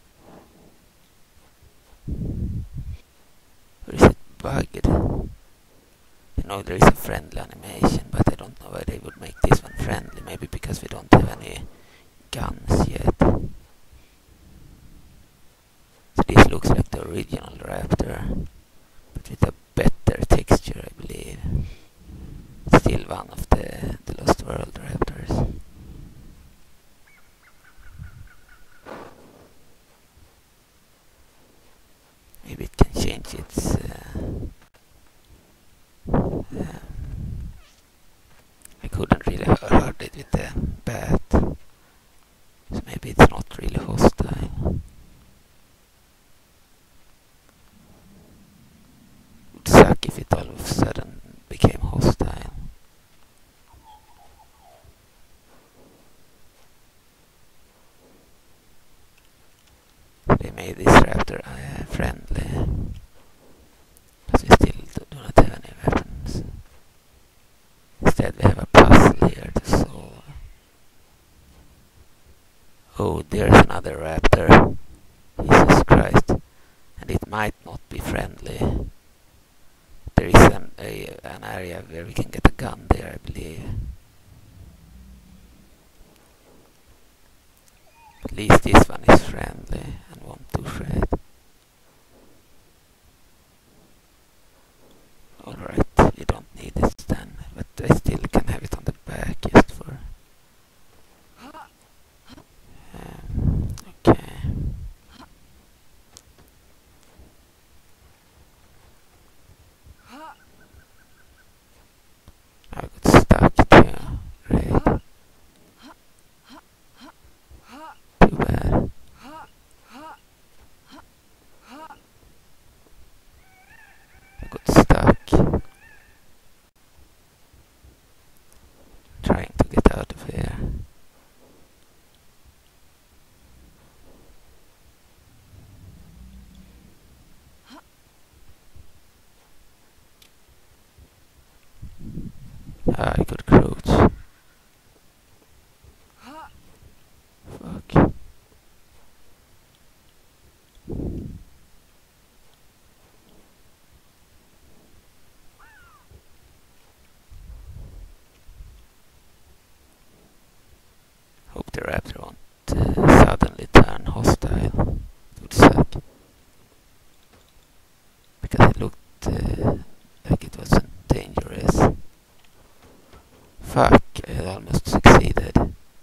S2: Or is it bugged? You know, there is a friendly animation, but I don't know why they would make this one friendly. Maybe because we don't have any guns yet. So this looks like the original raptor, but with a better texture, I believe. It's still one of the Lost World raptors. Maybe it can change its I couldn't really heard it with the bat, so maybe it's not really hostile. Would suck if it all of a sudden became hostile. They made this raptor friendly, but we still do not have any weapons. Instead we have a puzzle here to solve. Oh, there's another raptor. Jesus Christ. And it might not be friendly. There is an area where we can get a gun there, I believe. At least this one is friendly and won't do shred. Alright, you don't need it then, but I still can have it on the back just for... okay. I got stuck too. Great. Too bad. I got stuck. Trying to get out of here. I could crouch. Fuck. Hope the raptor won't suddenly turn hostile. It would suck. Because it looked like it wasn't dangerous. Fuck, I almost succeeded.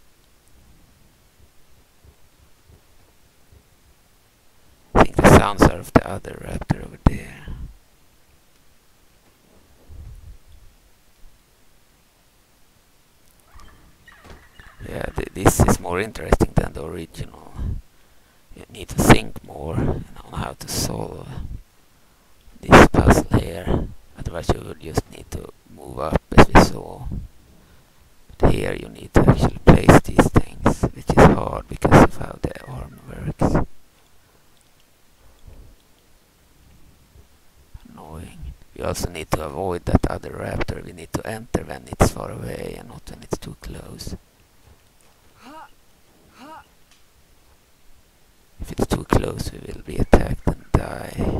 S2: I think the sounds are of the other raptor over there. Yeah, this is more interesting than the original. You need to think more on how to solve this puzzle here. Otherwise you would just need to move up as we saw. But here you need to actually place these things, which is hard because of how the arm works. Annoying. We also need to avoid that other raptor. We need to enter when it's far away and not when it's too close. If it's too close, we will be attacked and die.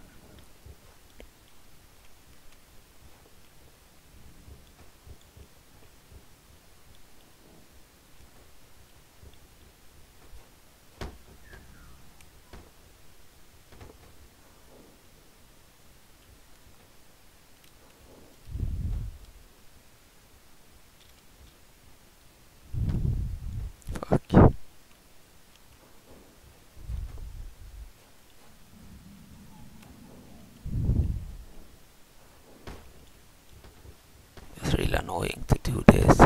S2: Fuck. It's really annoying to do this.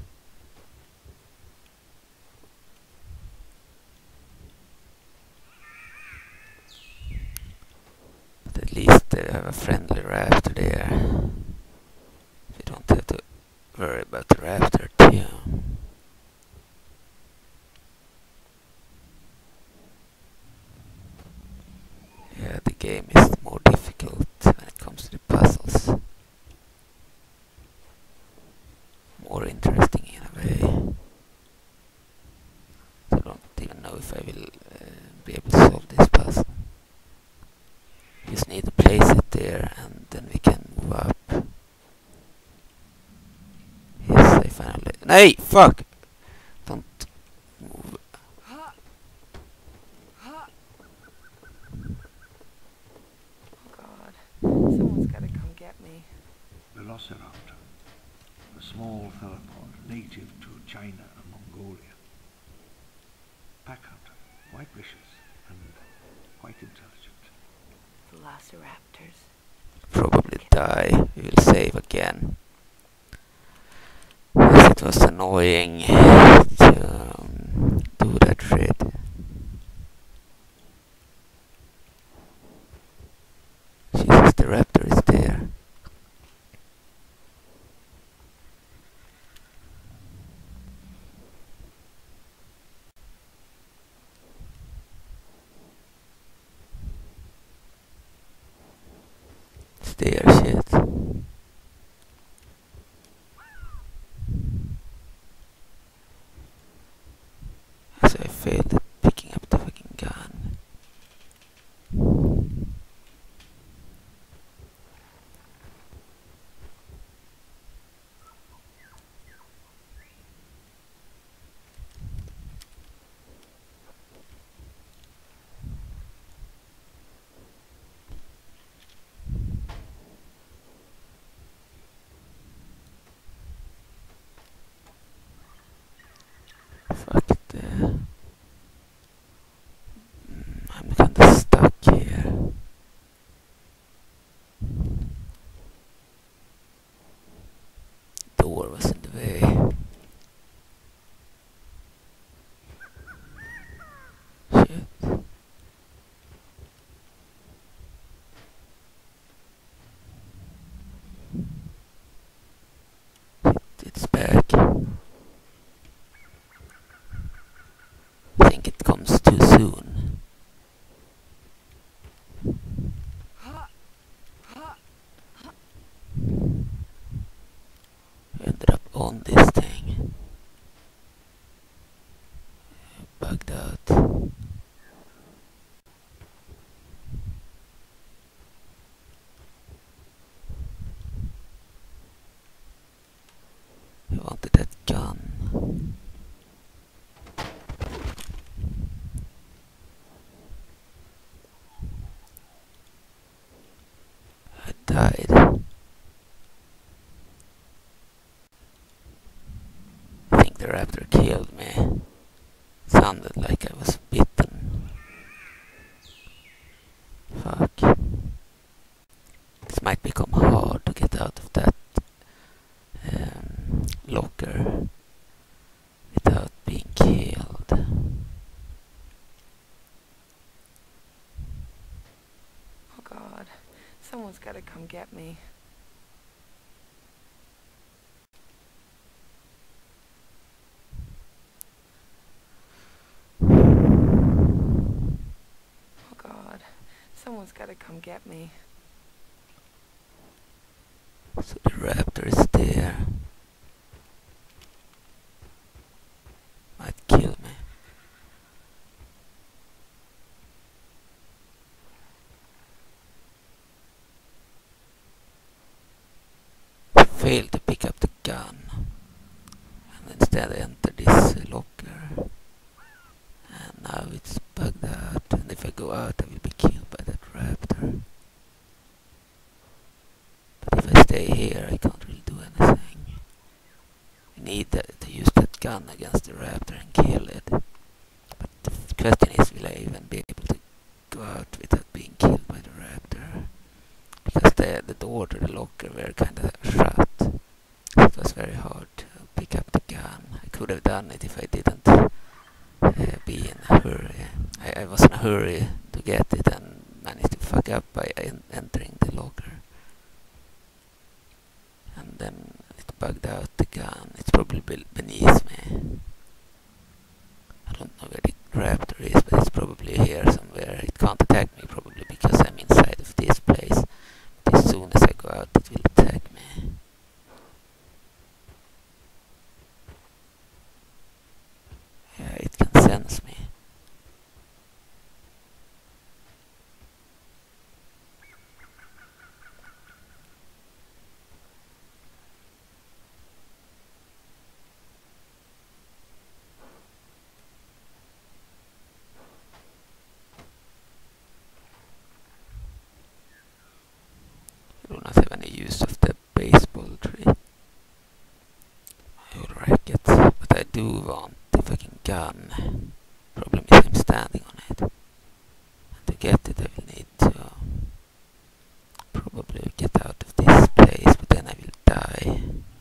S2: But at least they have a friendly raptor there. You don't have to worry about the raptor too. Yeah, the game is more difficult when it comes to the puzzles. Hey, fuck! Don't move.
S4: Oh God, someone's gotta come get me.
S1: Velociraptor, a small theropod native to China and Mongolia. Pack hunter, quite vicious and quite intelligent.
S4: Velociraptors.
S2: Probably die. We will save again. As it was annoying to do that shit. Jesus, the raptor is there. It's there, shit. So I failed at picking up the fucking gun. Fuck it. I'm kinda stuck here. Door was in the way. Shit. It's back. I think it comes too soon. Ended up on this thing. Bugged out. I wanted that gun. I died. I think the raptor killed me. Sounded like I was bitten. Fuck. This might become hard to get out of that locker without being killed.
S4: Oh God, someone's gotta come get me. Oh God, someone's gotta come get me.
S2: So the raptor is there. Might kill me. Failed to pick up the gun. And instead I entered this locker. And now it's bugged out. And if I go out I will be killed by that raptor. But if I stay here I can't really do anything. I need to use that gun against the raptor and kill it. But the question is, will I even be able to go out without being killed by the raptor? Because the door to the locker were kind of shut. So it was very hard to pick up the gun. I could have done it if I didn't be in a hurry. I was in a hurry to get it and managed to fuck up by entering the locker. And then it bugged out the gun. It's probably beneath me. I don't know where the raptor is, but it's probably here somewhere. It can't attack me probably because I'm inside of this place. But as soon as I go out it will attack me. Yeah, it can sense me. do want the fucking gun. Problem is I'm standing on it. And to get it I will need to probably get out of this place, but then I will die.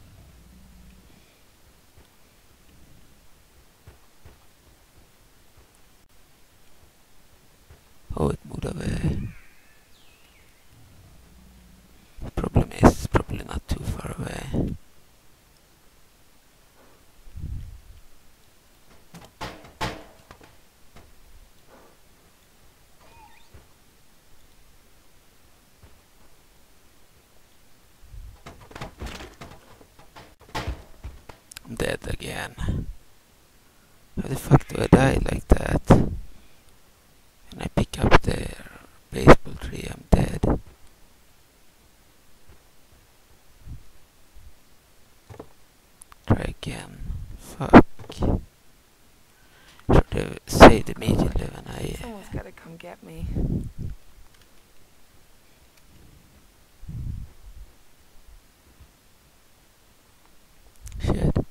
S2: Oh, it moved away. The problem is it's probably not too far away. I'm dead again. How the fuck do I die like that? When I pick up the baseball tree, I'm dead. Try again. Fuck. Should have saved immediately when I...
S4: Someone's gotta come get me.
S2: Shit.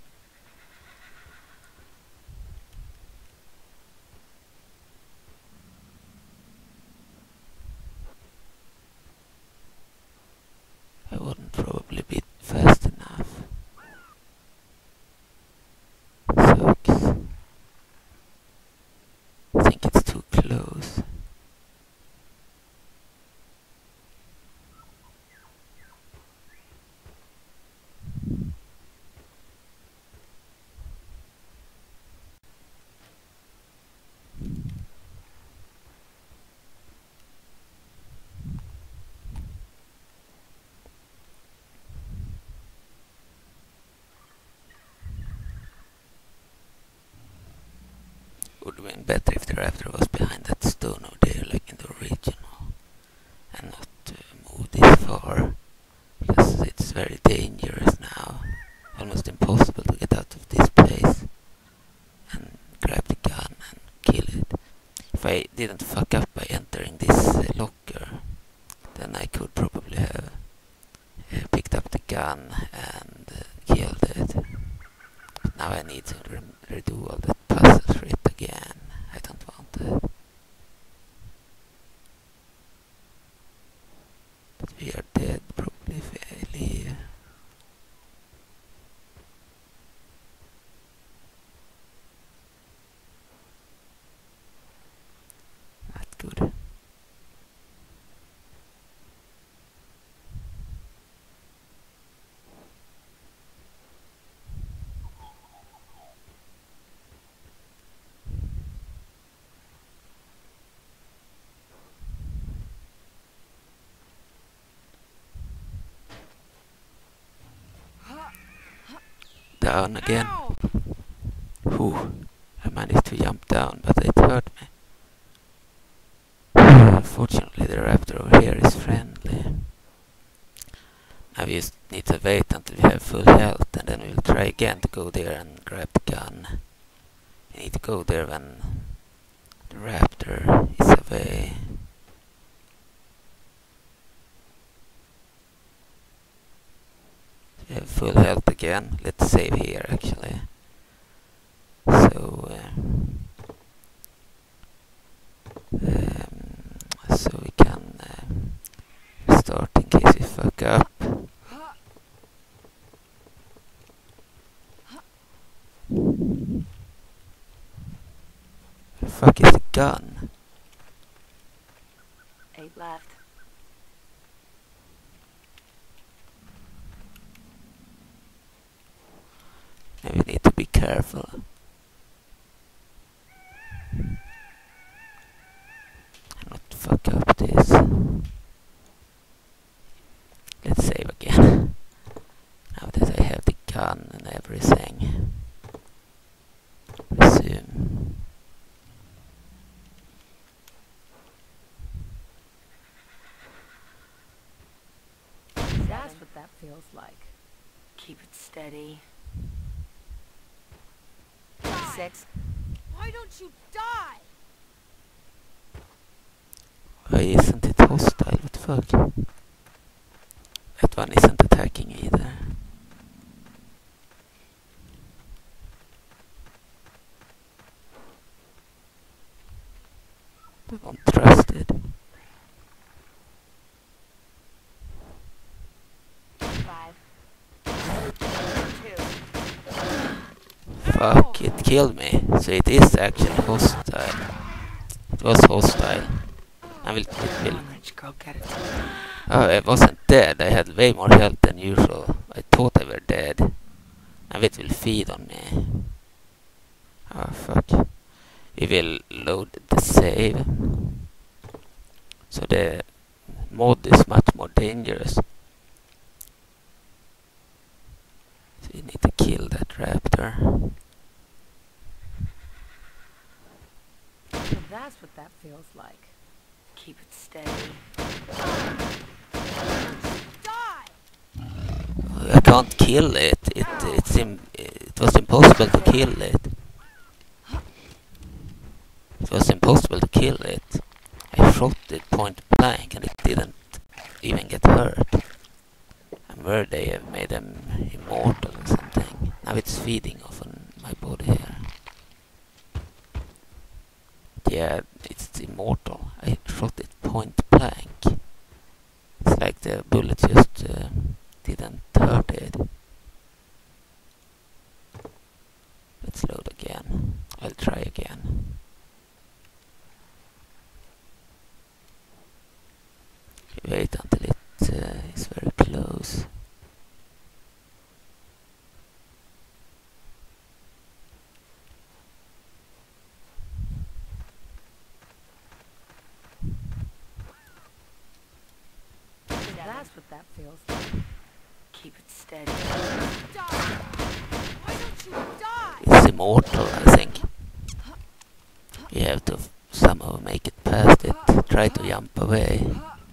S2: I wouldn't probably be fast enough. Sucks. I think it's too close. Would have been better if the raptor was behind that stone over there, like in the original, and not move this far, because it's very dangerous now. Almost impossible to get out of this place and grab the gun and kill it. If I didn't fuck up by entering this locker, then I could probably have picked up the gun and killed it. But now I need to redo all that puzzles for it again. I don't want it. But we are dead probably if I leave. Not good. Down again. Whew. I managed to jump down, but it hurt me. Fortunately, the raptor over here is friendly. Now we just need to wait until we have full health, and then we'll try again to go there and grab the gun. We need to go there when the raptor is away. We have full health again. Let's save here actually. So we can start in case we fuck up. Where the fuck is the gun?
S4: 8 left.
S2: And we need to be careful. And not fuck up this. Let's save again. Now that I have the gun and everything. Resume.
S4: That's what that feels like. Keep it steady. 6.
S3: Why don't you die?
S2: Why isn't it hostile? What the fuck? That one isn't attacking either. fuck, it killed me. So it is actually hostile. It was hostile. It will.
S4: Rich girl, get it.
S2: Oh, I wasn't dead. I had way more health than usual. I thought I were dead. Now it will feed on me. Oh, fuck. We will load the save. So the mod is much more dangerous. So we need to kill that raptor.
S4: So that's what that feels like. Keep it steady.
S2: I can't kill it. It was impossible to kill it. It was impossible to kill it. I shot it point blank and it didn't even get hurt. I'm worried they have made them immortal or something. Now it's feeding off on my body here. Yeah, it's immortal. I shot it point blank. It's like the bullet just didn't hurt it. Let's load again. I'll try again. Wait until it is very close.
S4: That's what that feels like. Keep it steady.
S3: Why don't you die?
S2: It's immortal, I think. You have to somehow make it past it. Try to jump away.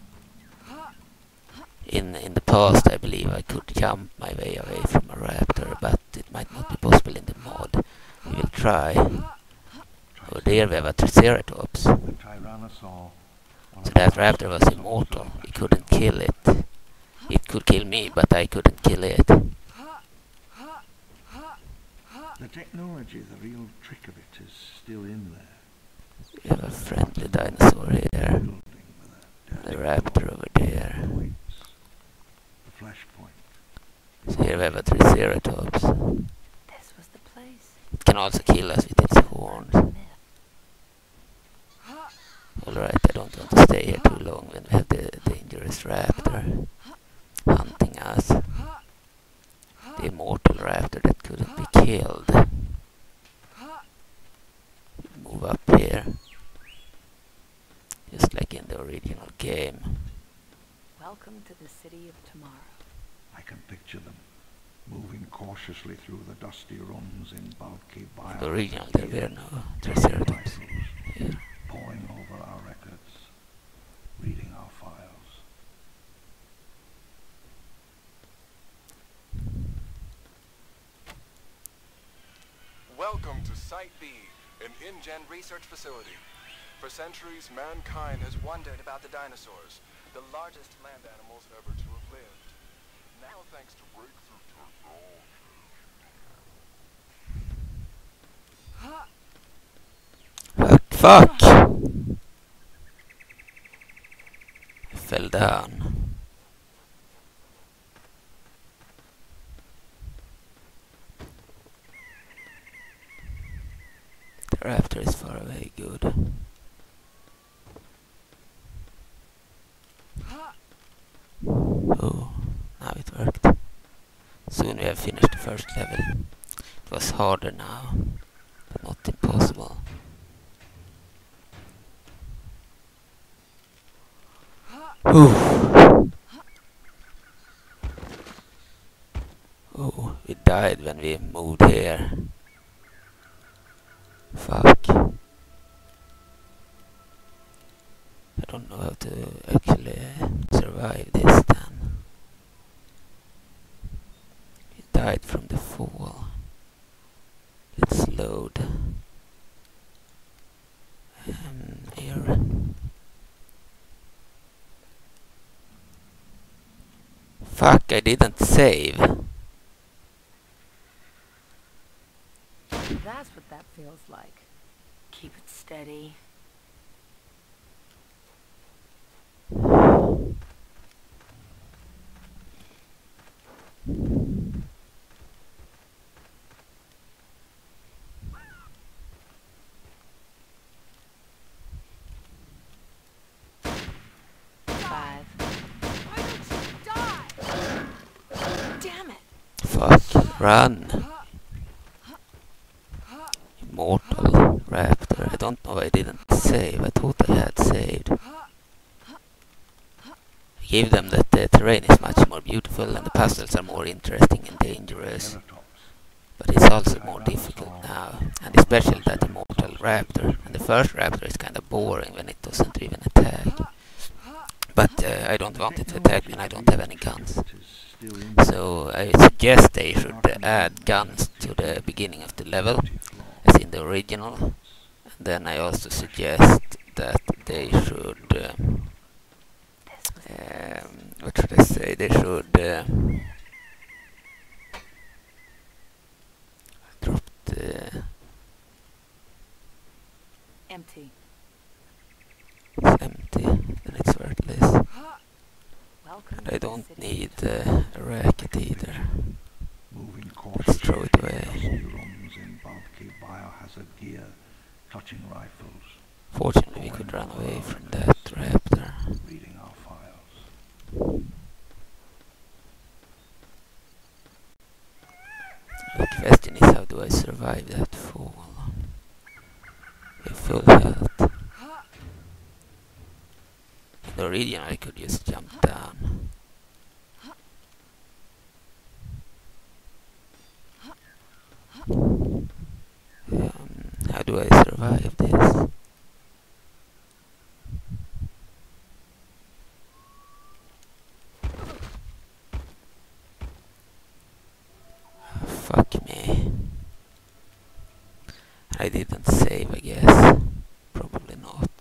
S2: In the past, I believe I could jump my way away from a raptor, but it might not be possible in the mod. We will try. Over there we have a Triceratops.
S1: The Tyrannosaur.
S2: So that raptor was immortal. We couldn't kill it. It could kill me, but I couldn't kill it.
S1: The technology, the real trick of it, is still in there.
S2: We have a friendly dinosaur here.
S1: Building with a
S2: The raptor over there.
S1: points. The flashpoint.
S2: So here we have a Triceratops.
S4: This was the place.
S2: It can also kill us with its horns. Alright, I don't want to stay here too long when we have the dangerous raptor hunting us. The immortal raptor that couldn't be killed. Move up here. Just like in the original game.
S4: Welcome to the city of tomorrow.
S1: I can picture them moving cautiously through the dusty runs in bulky
S2: In the original there were no Triceratops. Yeah.
S1: poring over our records, reading our files.
S5: Welcome to Site B, an InGen research facility. For centuries, mankind has wondered about the dinosaurs, the largest land animals ever to have lived. Now, thanks to breakthrough technology...
S2: Fuck! I fell down. The raptor is far away, good. Oh, now it worked. Soon we have finished the first level. It was harder now, but not impossible. Oh, we died when we moved here. Fuck. I don't know how to actually survive this then. We died from the fall. Let's load. Here. Fuck, I didn't save.
S4: That's what that feels like. Keep it steady.
S2: Fuck, run! Immortal raptor. I don't know why I didn't save. I thought I had saved. I gave them that the terrain is much more beautiful and the puzzles are more interesting and dangerous. But it's also more difficult now, and especially that immortal raptor. And the first raptor is kind of boring when it doesn't even attack. But I don't want it to attack when I don't have any guns. So I suggest they should add guns to the beginning of the level, as in the original. And then I also suggest that they should... what should I say? They should... drop the...
S4: Empty.
S2: It's empty, then it's worthless.
S4: Welcome.
S2: And I don't need a racket either.
S1: Moving
S2: Let's throw it away.
S1: dusty rooms in bulky biohazard gear, clutching rifles,
S2: Fortunately we could run away from that raptor.
S1: reading our files.
S2: The question is, how do I survive that fall? With full health. In the original I could just jump down. How do I survive this? Fuck me. I didn't save, I guess. Probably not.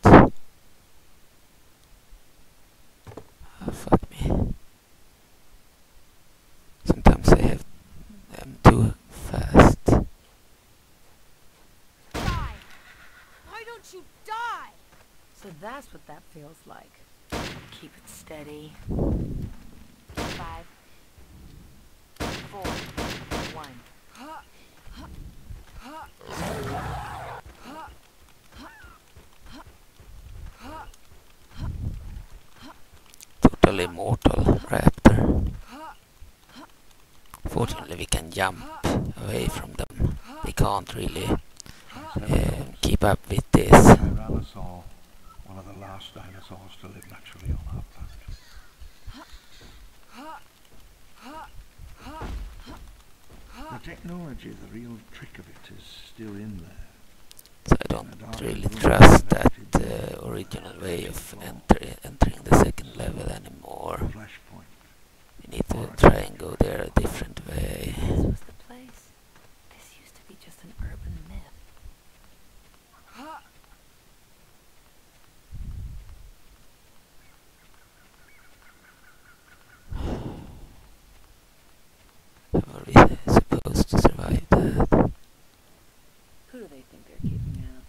S2: Fuck me. Sometimes I have too fast.
S3: Die! Why don't you die?
S4: So that's what that feels like. Keep it steady. 5, 4, 1.
S2: Totally mortal raptor. Fortunately we can jump away from them. They can't really keep up with this.
S1: Tyrannosaur, one of the last dinosaurs to live naturally on our planet. The technology, the real trick of it, is still in there.
S2: So I don't really trust that original way of entering the second level anymore.
S1: Flashpoint.
S2: We need to try and go there a different way.
S4: This was the place. This used to be just an urban myth.
S2: How are we supposed to survive that?
S4: Who do they think they're keeping out?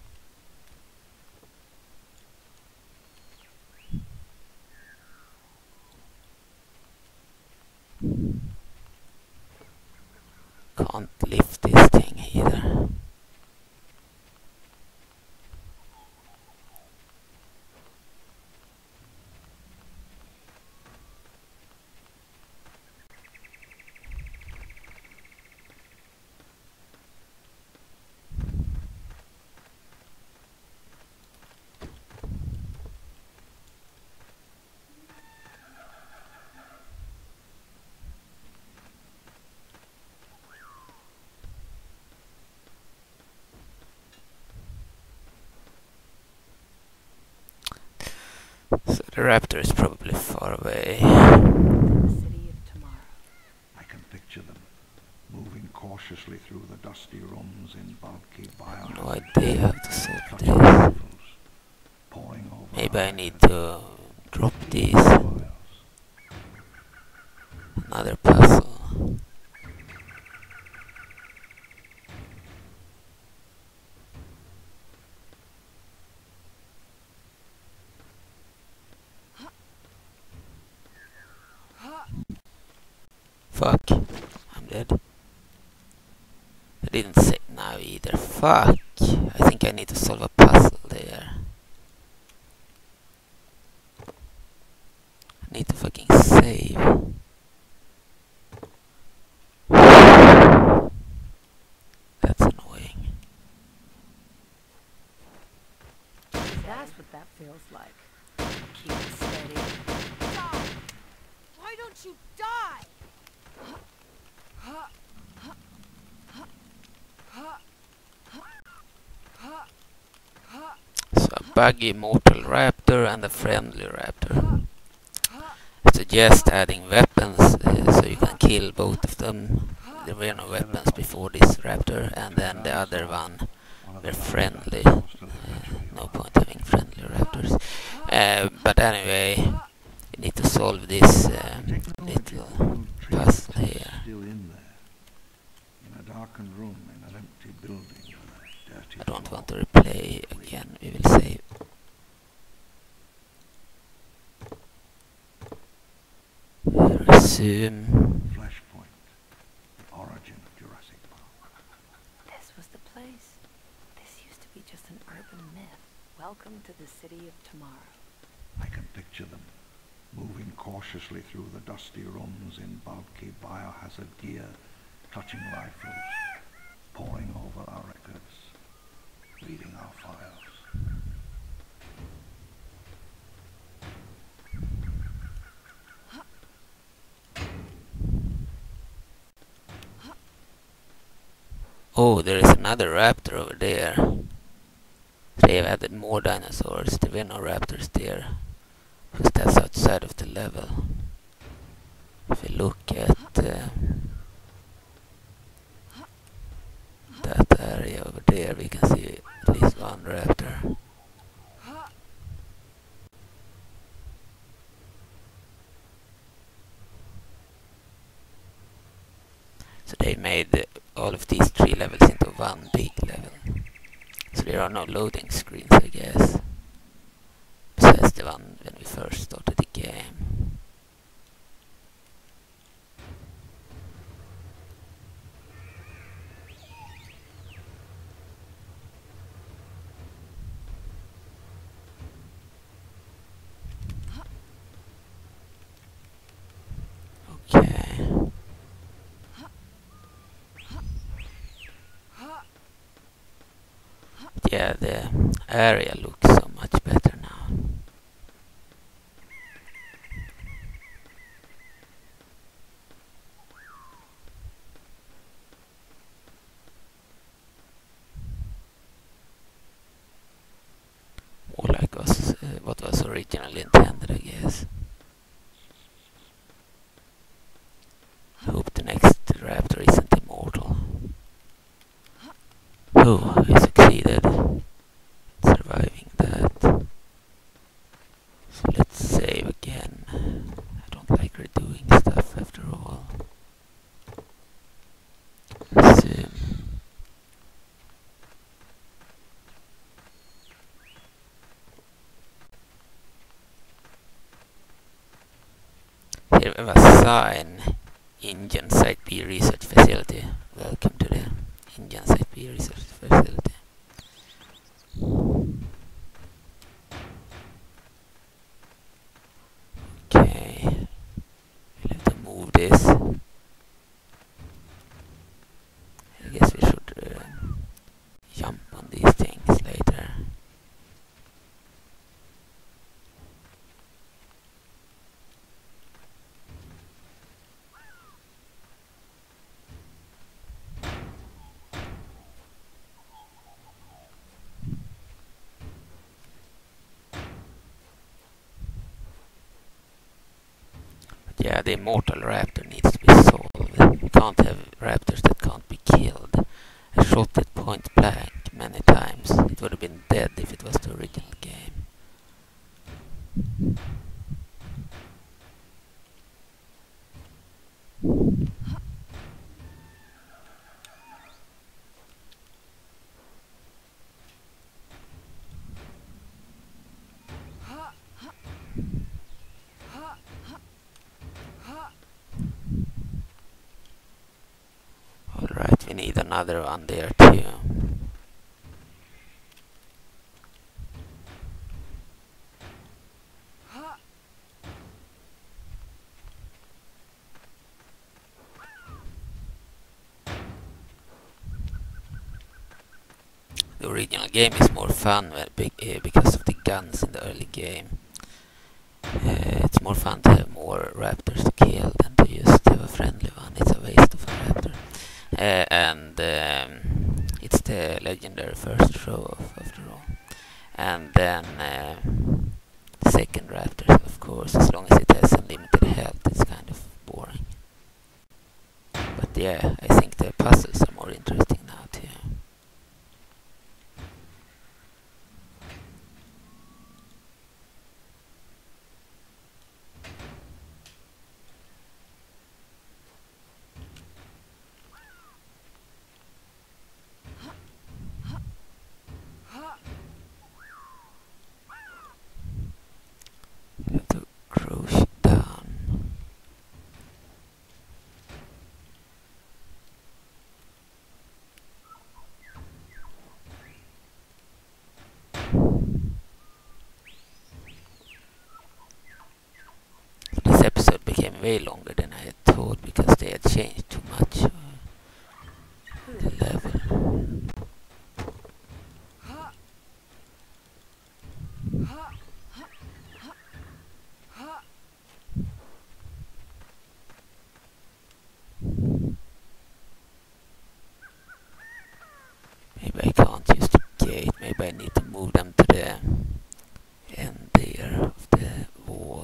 S2: Can't lift this thing either. So the raptor is probably far away.
S4: The city of tomorrow.
S1: I can picture them, moving cautiously through the dusty rooms in bulky biohazard
S2: No idea how to solve
S1: clutching
S2: this.
S1: rifles, poring over
S2: Maybe I
S1: our
S2: need to drop these.
S1: files.
S2: Another puzzle. Fuck. I'm dead. I didn't say now either. Fuck. I think I need to solve a puzzle there. I need to fucking save.
S4: that feels like. Keep it steady.
S3: Die! Why don't you die?
S2: So a buggy mortal raptor and a friendly raptor. I suggest adding weapons so you can kill both of them. There were no weapons before this raptor, and then the other one were friendly. No point having friendly raptors. But anyway, we need to solve this little puzzle here.
S1: Still in there, in a darkened room in an empty building with a dirty
S2: I don't
S1: floor.
S2: want to replay again. We will save. Resume.
S1: Flashpoint, the origin of Jurassic Park.
S4: This was the place. This used to be just an urban myth. Welcome to the city of tomorrow.
S1: I can picture them, moving cautiously through the dusty rooms in bulky biohazard gear, clutching rifles, poring over our records, reading our files.
S2: Oh, there is another raptor over there. They have added more dinosaurs. There were no raptors there, because that's outside of the level. If we look at that area over there, we can see at least one raptor. So they made all of these 3 levels into one big level. So there are no loading screens, I guess. Besides the one when we first started the game. Okay. Yeah, the area looks so much better now. More like what was originally intended, I guess. Hope the next raptor isn't immortal. Oh, I succeeded surviving that. So let's save again. I don't like redoing stuff after all. Resume. Here we have a sign. Indian Site B Research Facility. Welcome to the Indian Site B Research Facility. Okay, we'll have to move this. I guess we should jump on these things later. Yeah, the immortal raptor needs to be solved. We can't have raptors that can't be killed. I shot it point blank many times. It would have been dead if it was the original game. Alright, we need another one there too. The the original game is more fun because of the guns in the early game. It's more fun to have more raptors to kill than to just have a friendly one. It's a waste of a raptor. And it's the legendary first show-off after all. And then the second raptor, of course, as long as it has unlimited health, it's kind of boring. But yeah, I think the puzzles are more interesting now too. You have to crouch down. This episode became way longer than I had thought because they had changed too much. The level. Maybe I can't use the gate. Maybe I need to move them to the end there of the wall.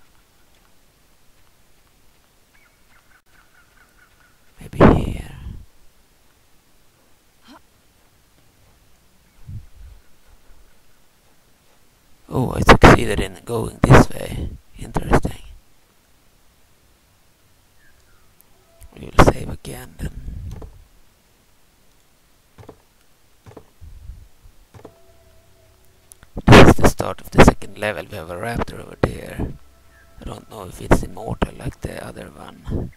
S2: Maybe here. Oh, I succeeded in going this way. Interesting. We will save again then. This is the start of the second level. We have a raptor over there. I don't know if it's immortal like the other one.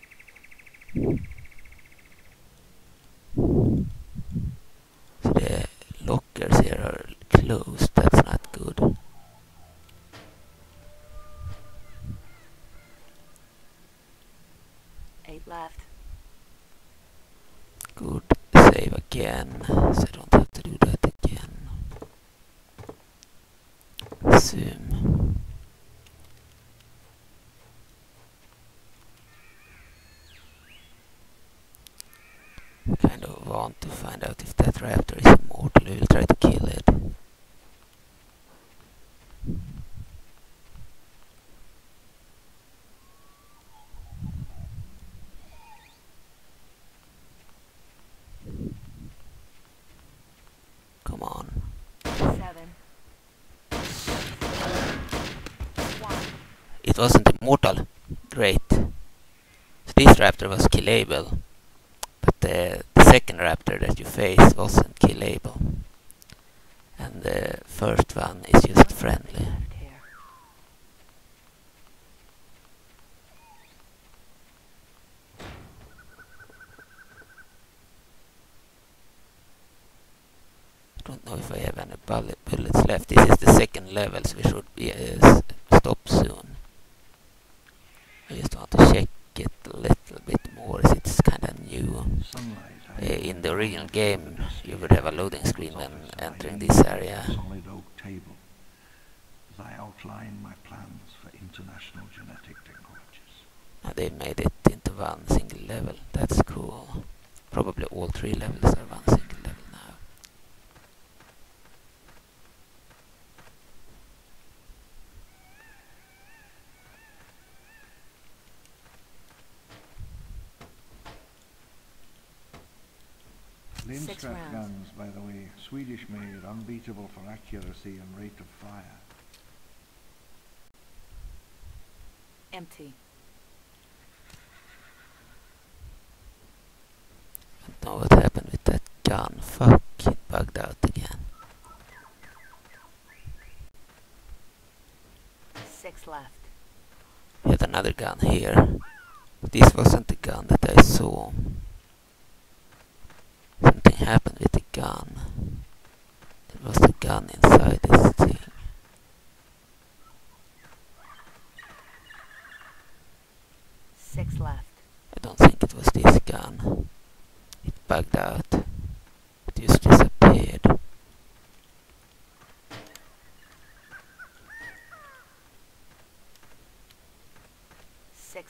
S2: So the lockers here are closed. That's not good.
S4: Eight left.
S2: Good. Save again, so I don't have to do that again. Zoom. Kind of want to find out if that raptor is immortal. We will try to kill it. Come on.
S4: 7.
S2: It wasn't immortal. Great. So this raptor was killable. But the second raptor that you face wasn't killable. And the first one is just friendly.
S4: Left here.
S2: I don't know if I have any bullets left. This is the second level, so we should be stop soon. I just want to check it a little bit more, as it's kind of new. In the original game, you would have a loading screen when entering this area.
S1: Solid oak table as I outline my plans for international genetic technologies.
S2: Now they made it into one single level. That's cool. Probably all 3 levels are one single level now.
S1: Lindstrap
S4: rounds.
S1: guns, by the way, Swedish made, unbeatable for accuracy and rate of fire.
S4: Empty.
S2: I don't know what happened with that gun. Fuck, it bugged out again.
S4: 6 left.
S2: We had another gun here. This wasn't the gun that I saw. Something happened with the gun. There was the gun inside this thing.
S4: 6 left.
S2: I don't think it was this gun. It bugged out. It just disappeared.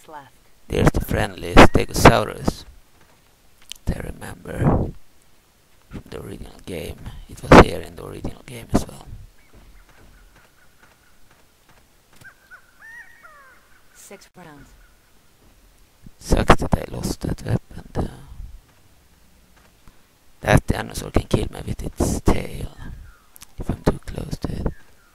S4: left.
S2: There's the friendly Stegosaurus. I remember from the original game. It was here in the original game as well.
S4: Six rounds.
S2: Sucks that I lost that weapon. That dinosaur can kill me with its tail if I'm too close to it.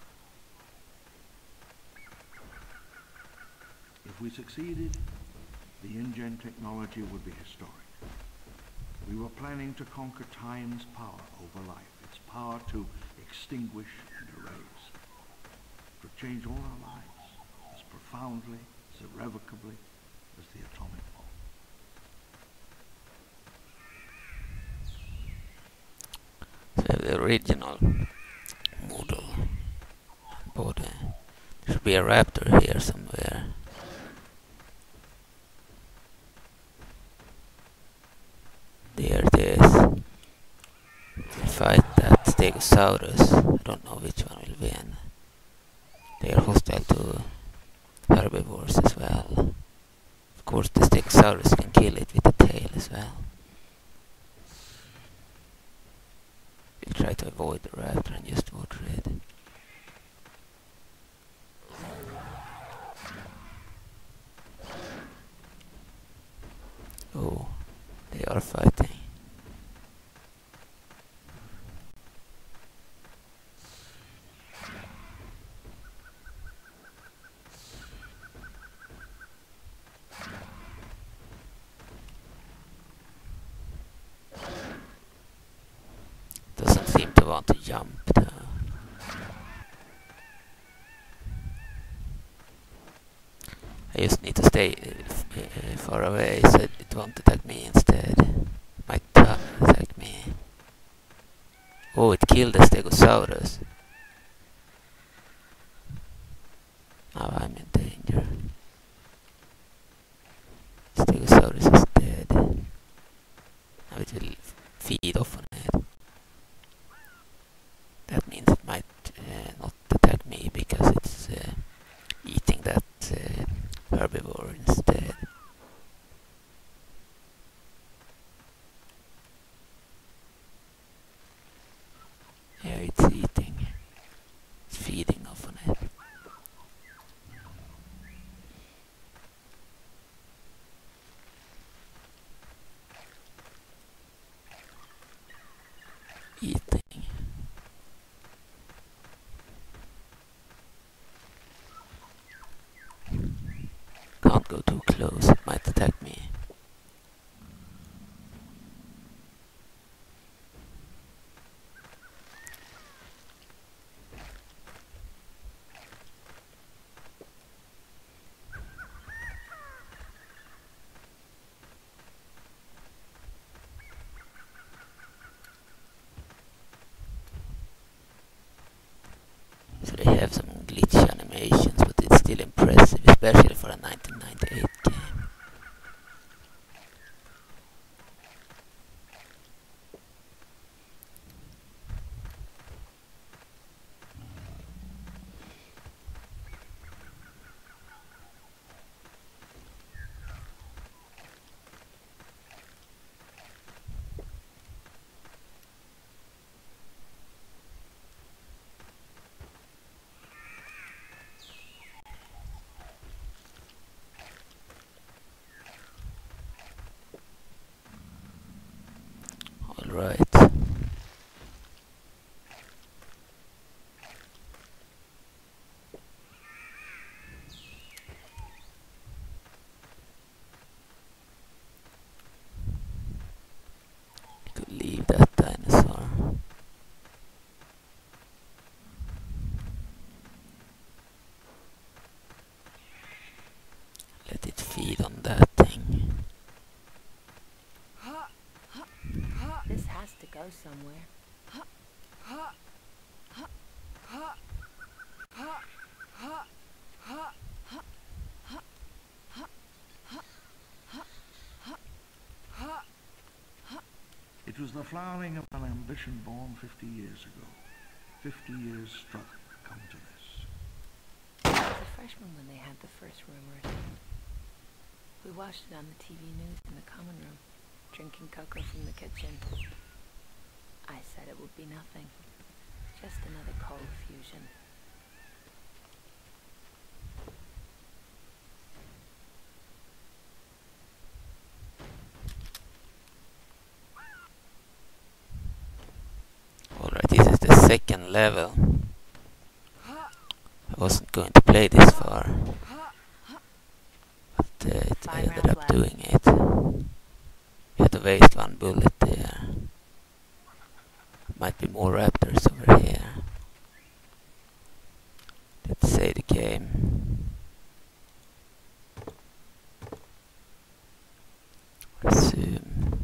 S1: If we succeeded, the InGen technology would be historic. We were planning to conquer time's power over life, its power to extinguish and erase. It would change all our lives as profoundly, as irrevocably as the atomic bomb.
S2: So the original model body. There should be a raptor here somewhere. There it is. We fight that Stegosaurus. I don't know which one will win. They are hostile to herbivores as well. Of course the Stegosaurus can kill it with the tail as well. We'll try to avoid the raptor and just water it. Oh, they are fighting. Doesn't seem to want to jump though. I just need to stay far away so it won't attack me instead. Might attack me. Oh, it killed the Stegosaurus. Now I'm in danger. Stegosaurus is dead. Now it will feed off on it. That means it might not attack me because it's eating that herbivore instead. Yeah, it's eating. It's feeding off on it. Eating. Can't go too close, it might attack me. So they have some glitch animations, but it's still impressive, especially for a 1998 game. Alright. Could leave that dinosaur. Let it feed on that thing.
S4: This has to go somewhere.
S1: It was the flowering of an ambition born 50 years ago. 50 years struggle come to this.
S4: I was a freshman when they had the first rumors. watched it on the TV news in the common room, drinking cocoa from the kitchen. I said it would be nothing. Just another cold fusion.
S2: Alright, this is the second level. I wasn't going to play this far, but I ended up doing it. You had to waste one bullet there. Might be more raptors over here. Let's save the game. Resume.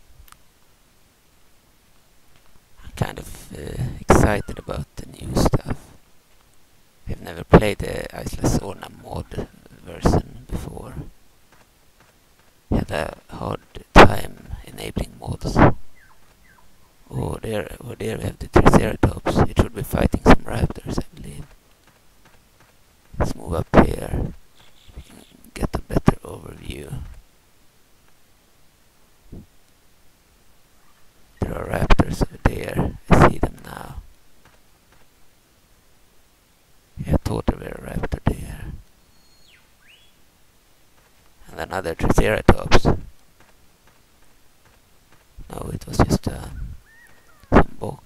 S2: I'm kind of excited about the new stuff. I've never played the ISLA SORNA-mod version before. Had a hard time enabling mods. Oh, there we have the Triceratops. It should be fighting some raptors, I believe. Let's move up here. We can get a better overview. There are raptors over there. I see them now. Yeah, I thought there were a raptor there. And another Triceratops. No, it was just some box.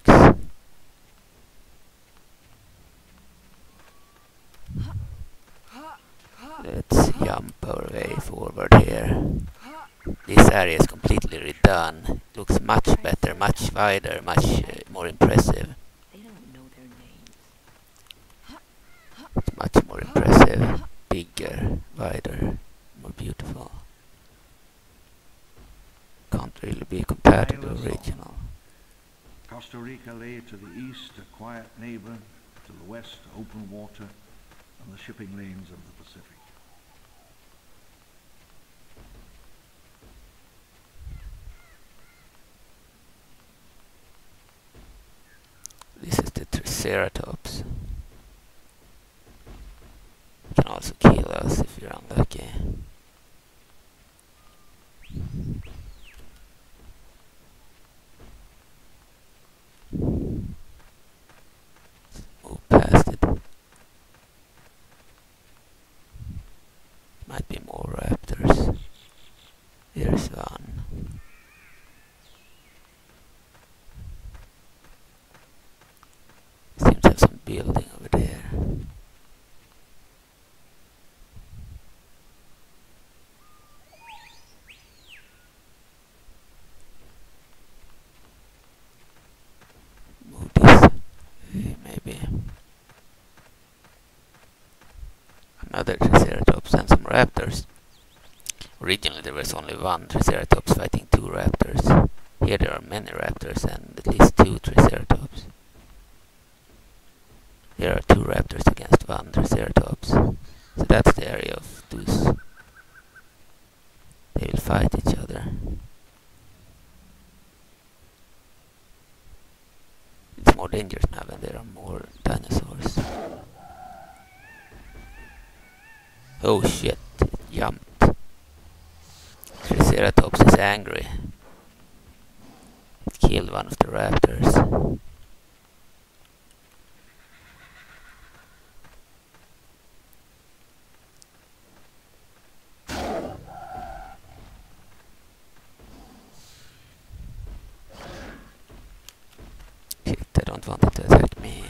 S2: Let's jump our way forward here. This area is completely redone. It looks much better, much wider, much more impressive.
S4: They don't know their names.
S2: It's much more impressive, bigger, wider, more beautiful. Can't really be compared to the original.
S1: Costa Rica lay to the east, a quiet neighbor, to the west, open water, and the shipping lanes of the Pacific.
S2: This is the Triceratops. You can also kill us if you're unlucky. Move past it. Might be more raptors. Here's one. Seems to have some building over there. Move this way, maybe. Another Triceratops and some raptors. Originally there was only one Triceratops fighting two raptors. Here there are many raptors and at least two Triceratops. Here are two raptors against one Triceratops. So that's the area of those. They will fight each other. It's more dangerous now when there are more dinosaurs. Oh shit, it jumped. Triceratops is angry. It killed one of the raptors. Shit, I don't want it to attack me.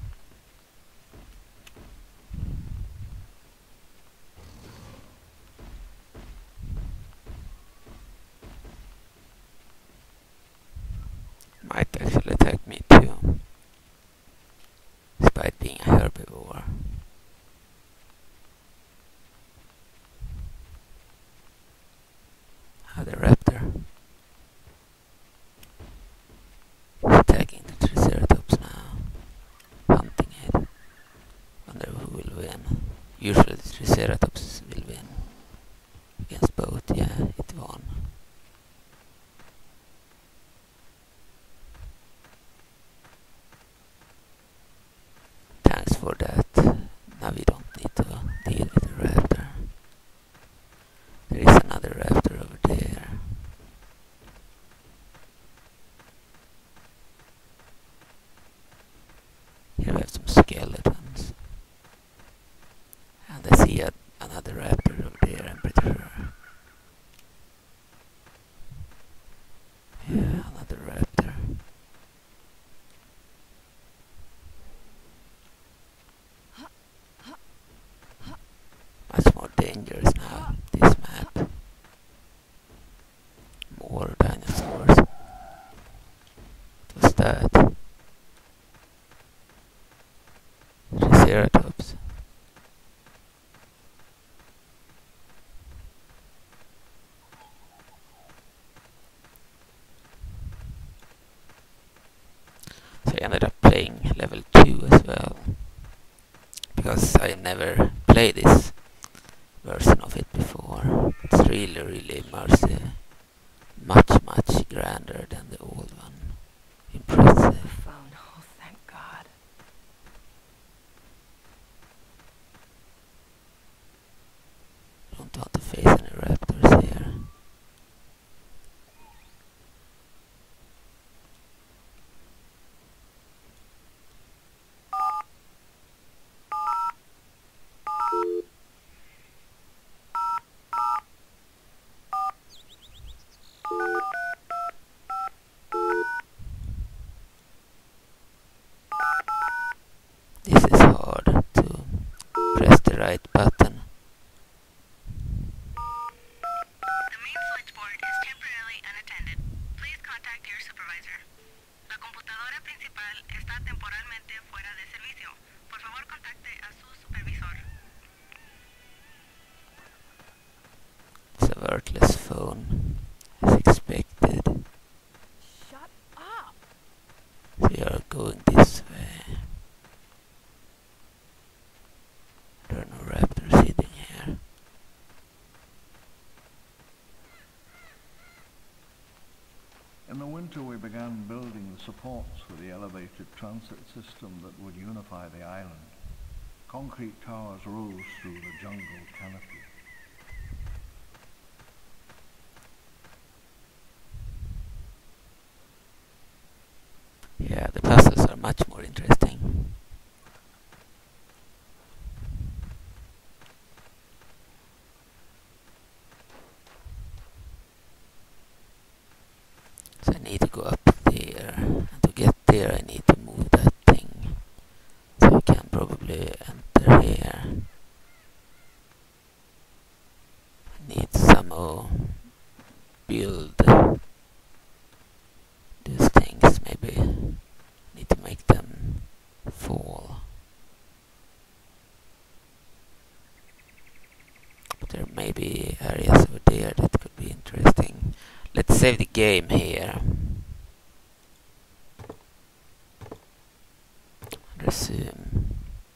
S2: Might actually attack me too, despite being a herbivore. The raptor is attacking the Triceratops now, hunting it. Wonder who will win. Usually the Triceratops will win against both. Yeah, it won. Thanks for that. Now we don't need to deal with the raptor. There is another raptor over there. Here we have some skeletons. And I see another raptor over there, I'm pretty sure. Yeah, another raptor. Much more dangerous now, this map. More dinosaurs. What was that? Triceratops. So I ended up playing level 2 as well, because I never played this version of it before. It's really immersive. Much grander than the old one. Impressive.
S4: Phone. Oh, thank God.
S2: Don't want to face any raptors here. This is hard to press the right button.
S6: The main switchboard is temporarily unattended. Please contact your supervisor. La computadora principal está temporalmente fuera de servicio. Por favor, contacte a su supervisor.
S2: It's a worthless phone, as expected.
S4: Shut up!
S2: We are going this way. There are no raptors hiding here.
S1: In the winter we began building the supports for the elevated transit system that would unify the island. Concrete towers rose through the jungle canopy.
S2: Yeah, the puzzles are much more interesting. So I need to go up there, and to get there I need to move that thing. So I can probably enter here. I need somehow build these things, maybe. Need to make them fall. But there may be areas over there that could be interesting. Let's save the game here. Resume.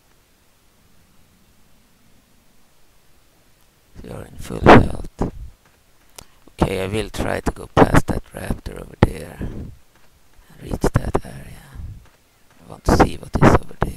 S2: We are in full health. Okay, I will try to go past that raptor over there and reach that area. I want to see what is over there.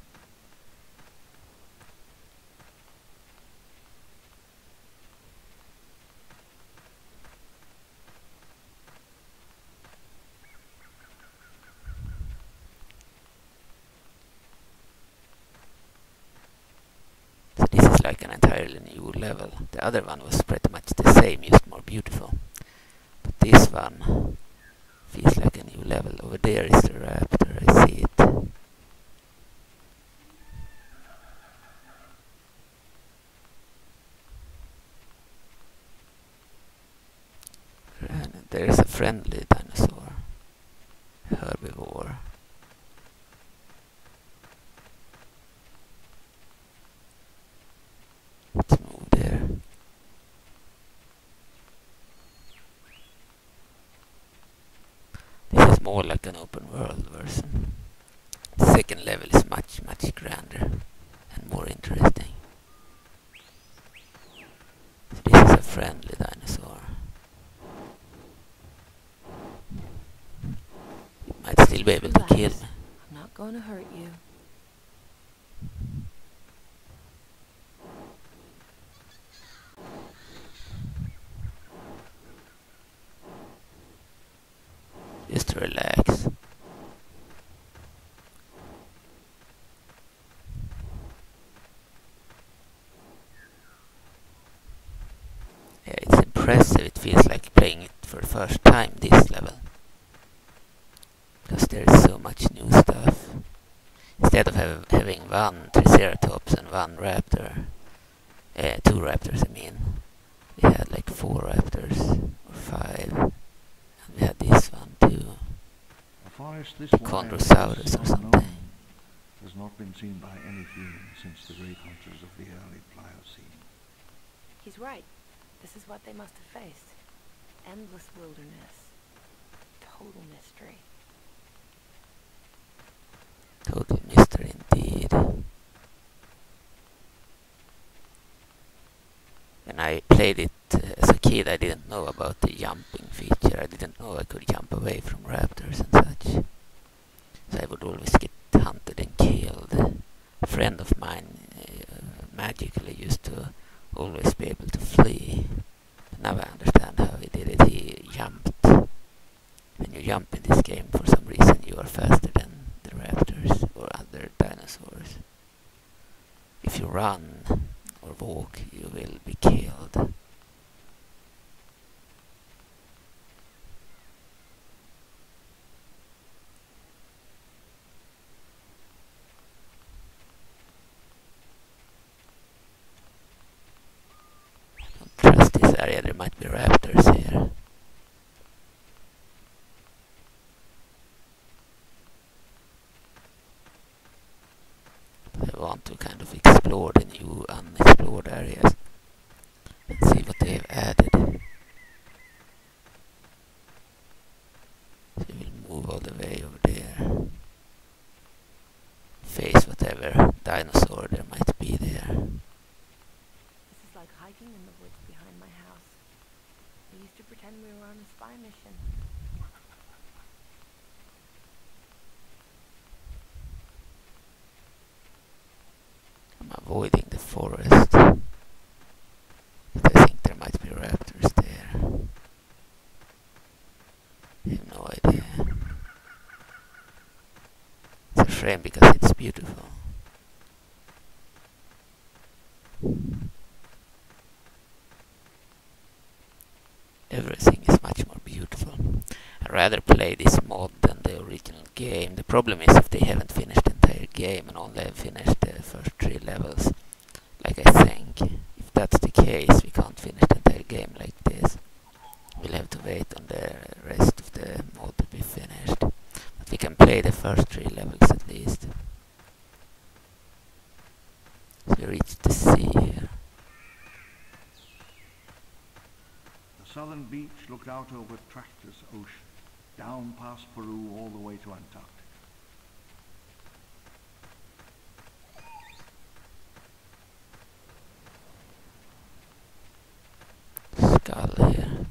S2: So this is like an entirely new level. The other one was pretty much the same, just more beautiful. But this one feels like a new level. Over there is the raptor, I see it. And there is a friendly dinosaur, herbivore. Let's move there. This is more like an open world version. The second level is much grander and more interesting. So this is a friendly dinosaur. You might still be able to kill me.
S4: I'm not going to hurt you.
S2: just to relax. Yeah, it's impressive. It feels like playing it for the first time, this level. Because there is so much new stuff. Instead of having one Triceratops and one raptor, two raptors I mean, we had like 4 raptors, or 5, and we had this one too,
S1: A forest this
S2: the
S1: wide
S2: Chondrosaurus or
S1: is
S2: something.
S1: unknown. Has not been seen by any human since the great hunters of the early Pliocene.
S4: He's right. This is what they must have faced. Endless wilderness. Total mystery.
S2: Total mystery indeed. When I played it as a kid, I didn't know about the jumping feature. I didn't know I could jump away from raptors and such. So I would always get hunted and killed. A friend of mine magically used to always be able to flee. But now I understand how he did it. He jumped. When you jump in this game, for some reason, you are faster than the raptors or other dinosaurs. If you run or walk, you will be killed. Don't trust this area, there might be raptors here. I want to kind of explore the new unexplored areas and see what they have added. So we will move all the way over there. Face whatever dinosaur there might be there.
S4: This is like hiking in the woods behind my house. We used to pretend we were on a spy mission.
S2: I'm avoiding the forest, but I think there might be raptors there. I have no idea. It's a shame because it's beautiful. Everything is much more beautiful. I'd rather play this mod than the original game. The problem is if they haven't finished the entire game and only have finished the first 3 levels. Like I think, if that's the case, we can't finish the entire game like this. We'll have to wait on the rest of the mod to be finished. But we can play the first 3 levels at least. So we reached the sea here.
S1: The southern beach looked out over trackless ocean, down past Peru all the way to Antarctica.
S2: Skull here.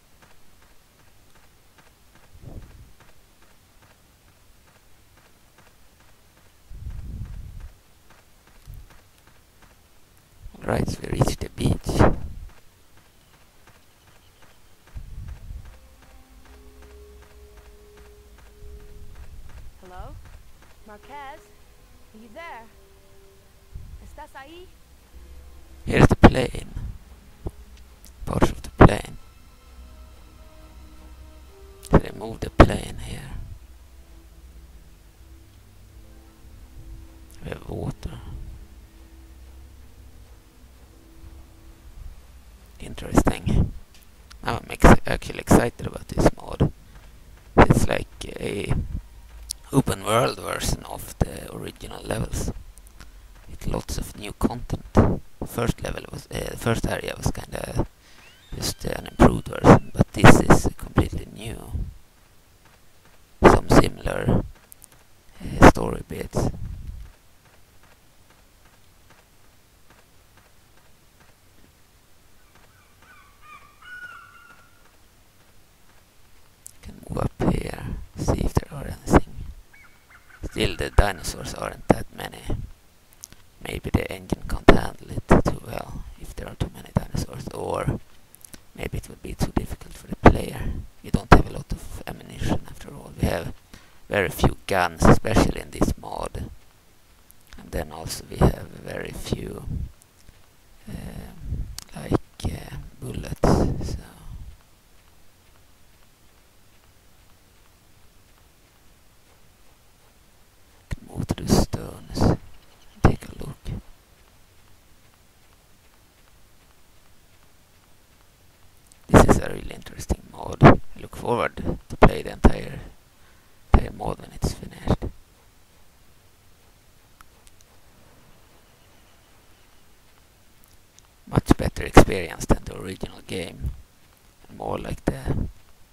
S2: Alright, so we reached the beach.
S4: Hello? Marquez? Are you there? ¿Estás ahí?
S2: Here's the plane. Parts of the plane. So they moved the plane here. We have water. Interesting. Now I'm actually excited about this mod. It's like a open world version of the original levels. With lots of new content. First level was first area was kinda just an improved version, but this is completely new. Some similar story bits. Can move up here, see if there are anything. Still, the dinosaurs aren't that many. Maybe the engine can't handle it too well if there are too many dinosaurs, or maybe it would be too difficult for the player. You don't have a lot of ammunition after very few guns, especially in this mod. And then also we have very few bullets. So can move to the stones and take a look. This is a really interesting mod. I look forward to play the entire mod when it's finished. Much better experience than the original game, and more like the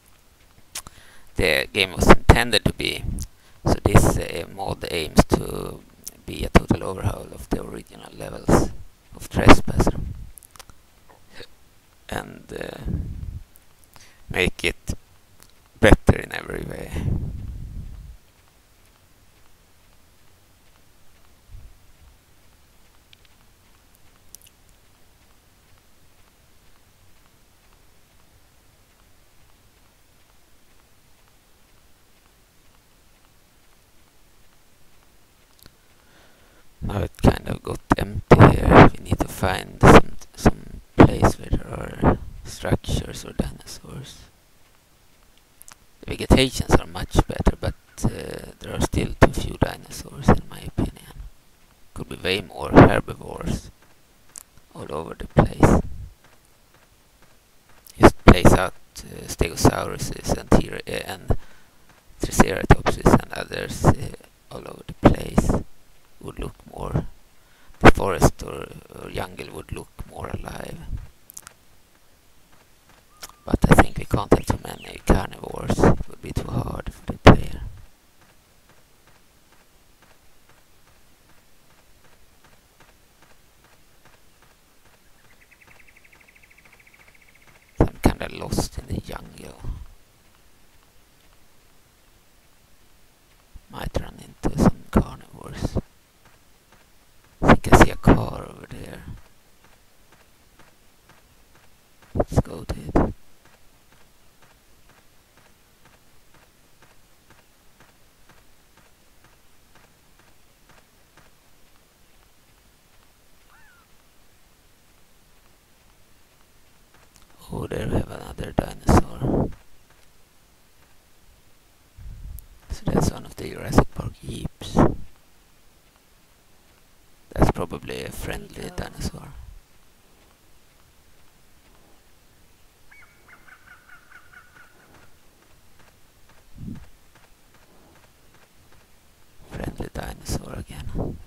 S2: game was intended to be. So this mod aims to be a total overhaul of the original levels of Trespasser and make it better in every way. Now it kind of got empty here. We need to find some place where there are structures or dinosaurs. The vegetations are much better, but there are still too few dinosaurs in my opinion. Could be way more herbivores all over the place. Just place out stegosauruses and triceratopses and others all over the place. Would look more, the forest or jungle would look more alive. But I think we can't have too many carnivores. It would be too hard for the player. So I'm kinda lost in the jungle. Might run into some carnivores. I think I see a car over there. Let's go to it. Oh, there we have another dinosaur. So that's one of the Jurassic Park jeeps. That's probably a friendly dinosaur. Friendly dinosaur again.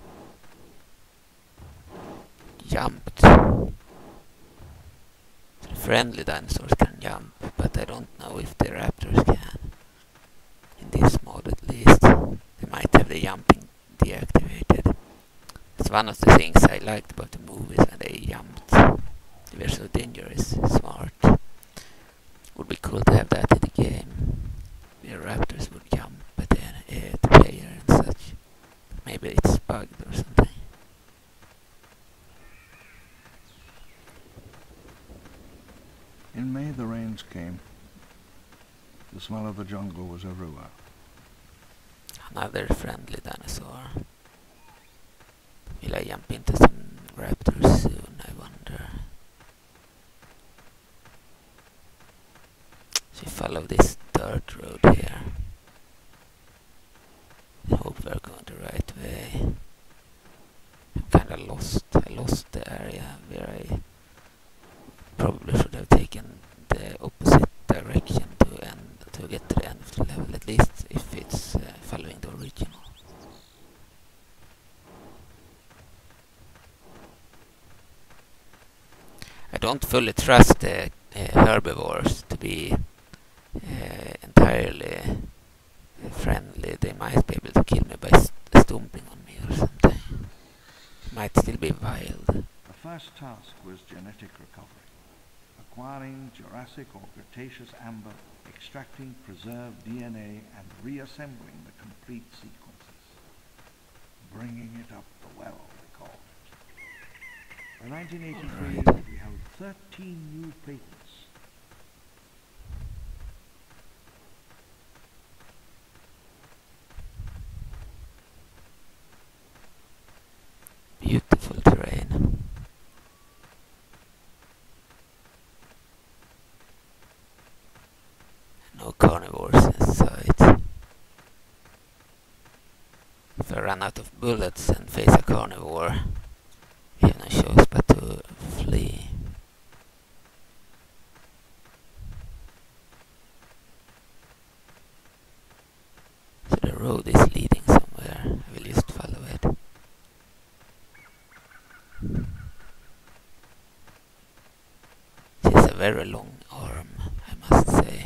S2: Jumped. So the friendly dinosaurs can jump, but I don't know if the raptors can. In this mod at least. They might have the jumping deactivated. It's one of the things I liked about the movies when they jumped. They were so dangerous, smart. Would be cool to have that in the game. Where raptors would jump at the player and such. Maybe it's bugged or something.
S1: In May the rains came. The smell of the jungle was everywhere.
S2: Another friendly dinosaur. Will I jump into some raptors soon, I wonder. So we follow this dirt road here. I hope we're going the right way. I'm kinda lost. I lost the area where I probably should have taken the opposite direction to get to the end of the level, at least if it's following the original. I don't fully trust the herbivores to be entirely friendly. They might be able to kill me by stomping on me or something. Might still be wild.
S1: The first task was genetic recovery. Acquiring Jurassic or Cretaceous amber, extracting preserved DNA and reassembling the complete sequences. Bringing it up the well, they call it. By 1983, we held 13 new patents.
S2: bullets and face a carnivore, we have no choice but to flee. So the road is leading somewhere. I will just follow it. It is a very long arm, I must say.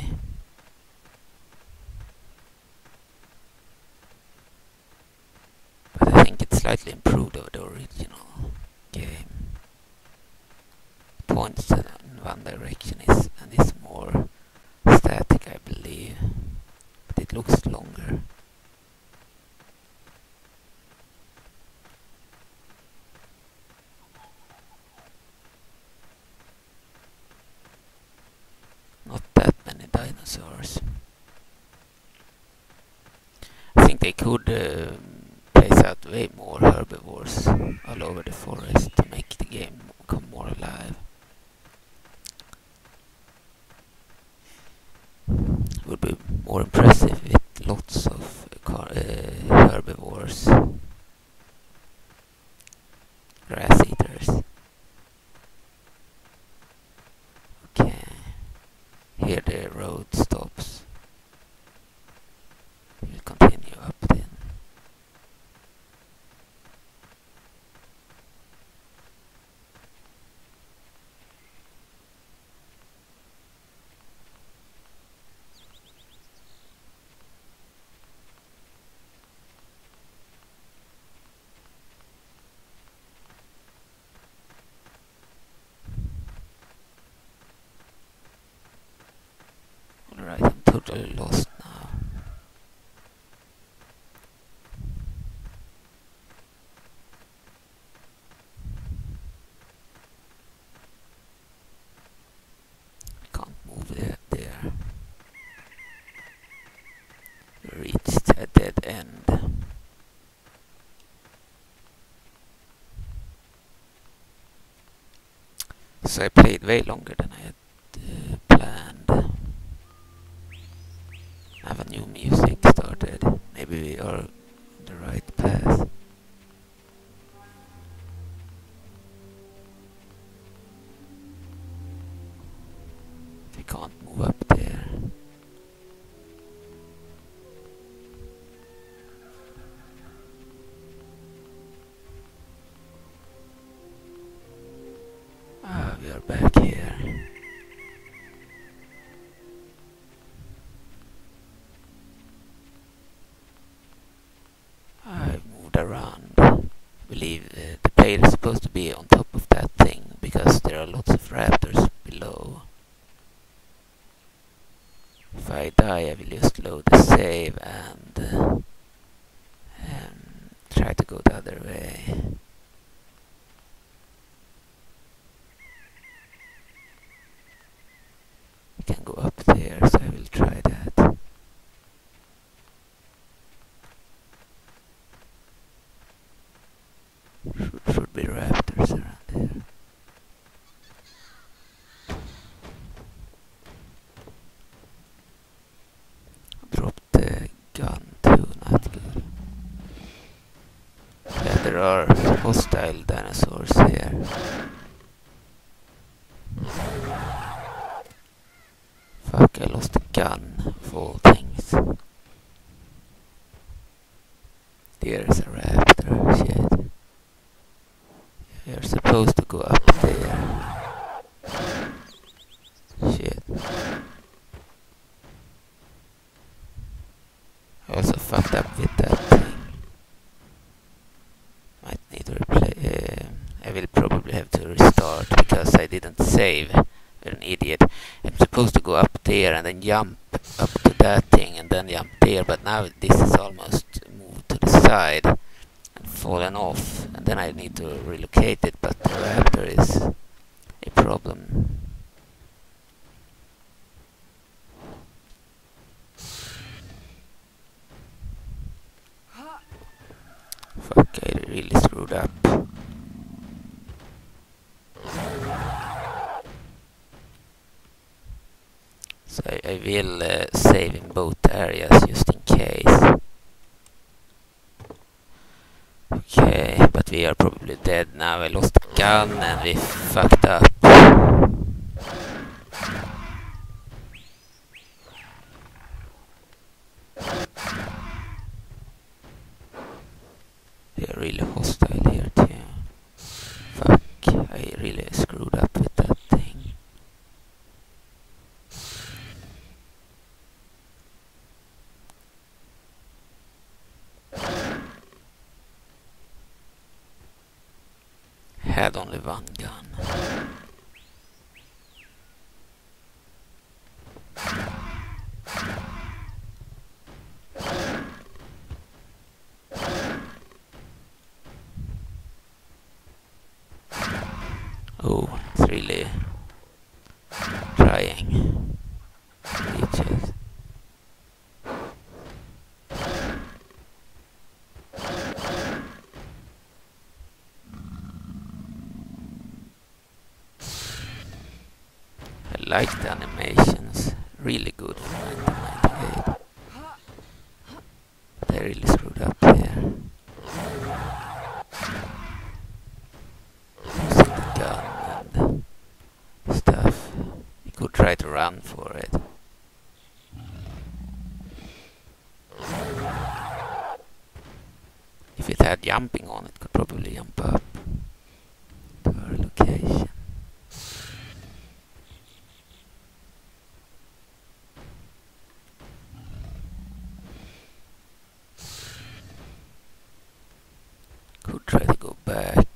S2: But I think it's slightly improved over the original game. Points in one direction and is more static, I believe. But it looks longer. Not that many dinosaurs. I think they could place out way more herbivores all over the forest to make the game come more alive. It would be more impressive with lots of herbivores, grass eaters. Okay, here the road stops. We'll continue up then. Alright, I'm totally lost now. I can't move there. We reached a dead end. So I played way longer than I had planned. I have a new music started. Maybe we are on the right path. We can't move up there. Ah, we are back here. I've moved around. I believe the player is supposed to be on top of that thing because there are lots of raptors below. If I die, I will just load the save and try to go the other way. We can go up there, so I will try that. Should be raptors around there. Drop the gun too, not good. Yeah, there are hostile dinosaurs here. Fuck, I lost the gun of all things. There's a raptor, shit. You're supposed to go up there. Shit. I also fucked up with that thing. Might need to replay. I will probably have to restart because I didn't save. You're an idiot. I'm supposed to go up there and then jump up to that thing and then jump there, but now this is almost moved to the side and fallen off, and then I need to relocate it, but the raptor is a problem. Fuck, I really screwed up. So I will save in both areas just in case. But we are probably dead now. I lost the gun and we fucked up. They're really hostile here too. Fuck, I really screwed up with that thing. Had only one gun. Oh, it's really trying. Reaches. I like the animations, really good for 1998. But I really screwed up here. Using the gun and stuff. You could try to run for it. If it had jumping on it, could probably jump up to our location. Could try to go back.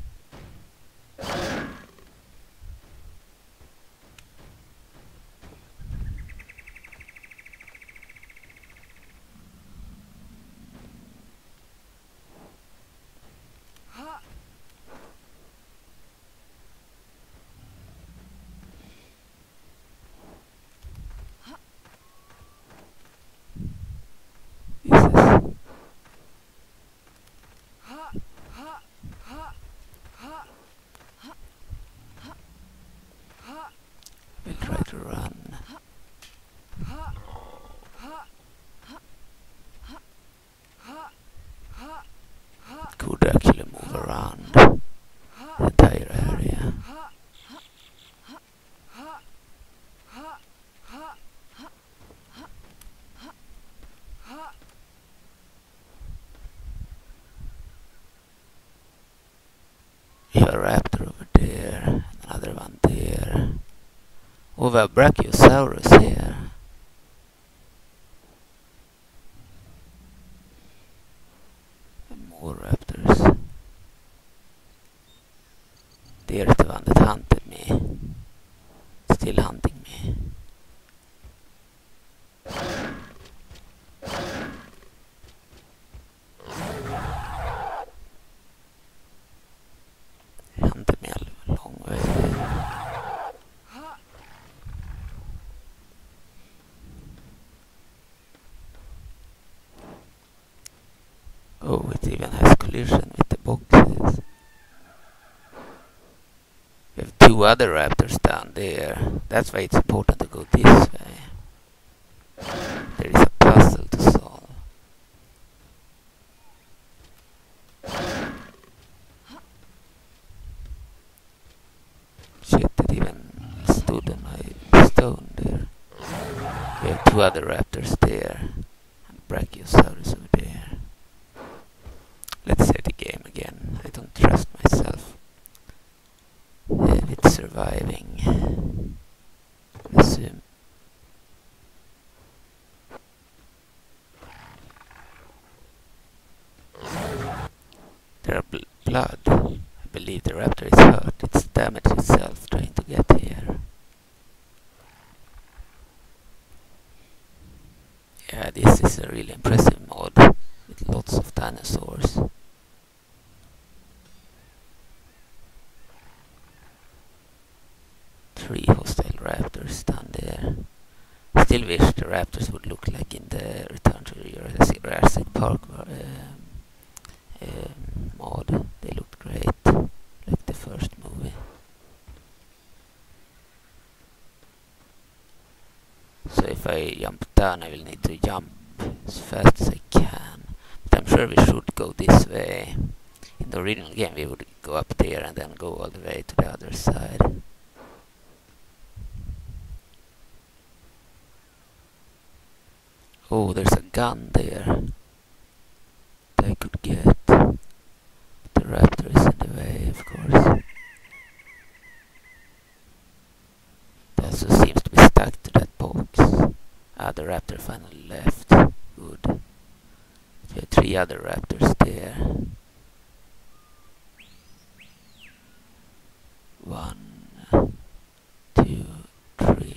S2: We'll try to run. Could actually move around the entire area. We have a raptor over there, another one there. Oh, we have Brachiosaurus here. And more raptors. There's the one that hunted me. Still hunting me. He hunted me a long way. Oh, it even has collision with the boxes. We have two other raptors down there. That's why it's important to go this way. There is a puzzle to solve. Shit, it even stood on my stone there. We have two other raptors there. And Brachiosaurus over there. Let's say the game again. I don't trust myself with surviving. Assume. There are blood. I believe the raptor is hurt. It's damaged itself trying to get here. Yeah, this is a really impressive mod with lots of dinosaurs. Three hostile raptors down there. Still wish the raptors would look like in the Return to JURASSIC Park mod. They looked great, like the first movie. So if I jump down, I will need to jump as fast as I can. But I'm sure we should go this way. In the original game we would go up there and then go all the way to the other side. Oh, there's a gun there that I could get. The raptor is in the way, of course. It also seems to be stuck to that box. Ah, the raptor finally left. Good. There are 3 other raptors there. 1, 2, 3.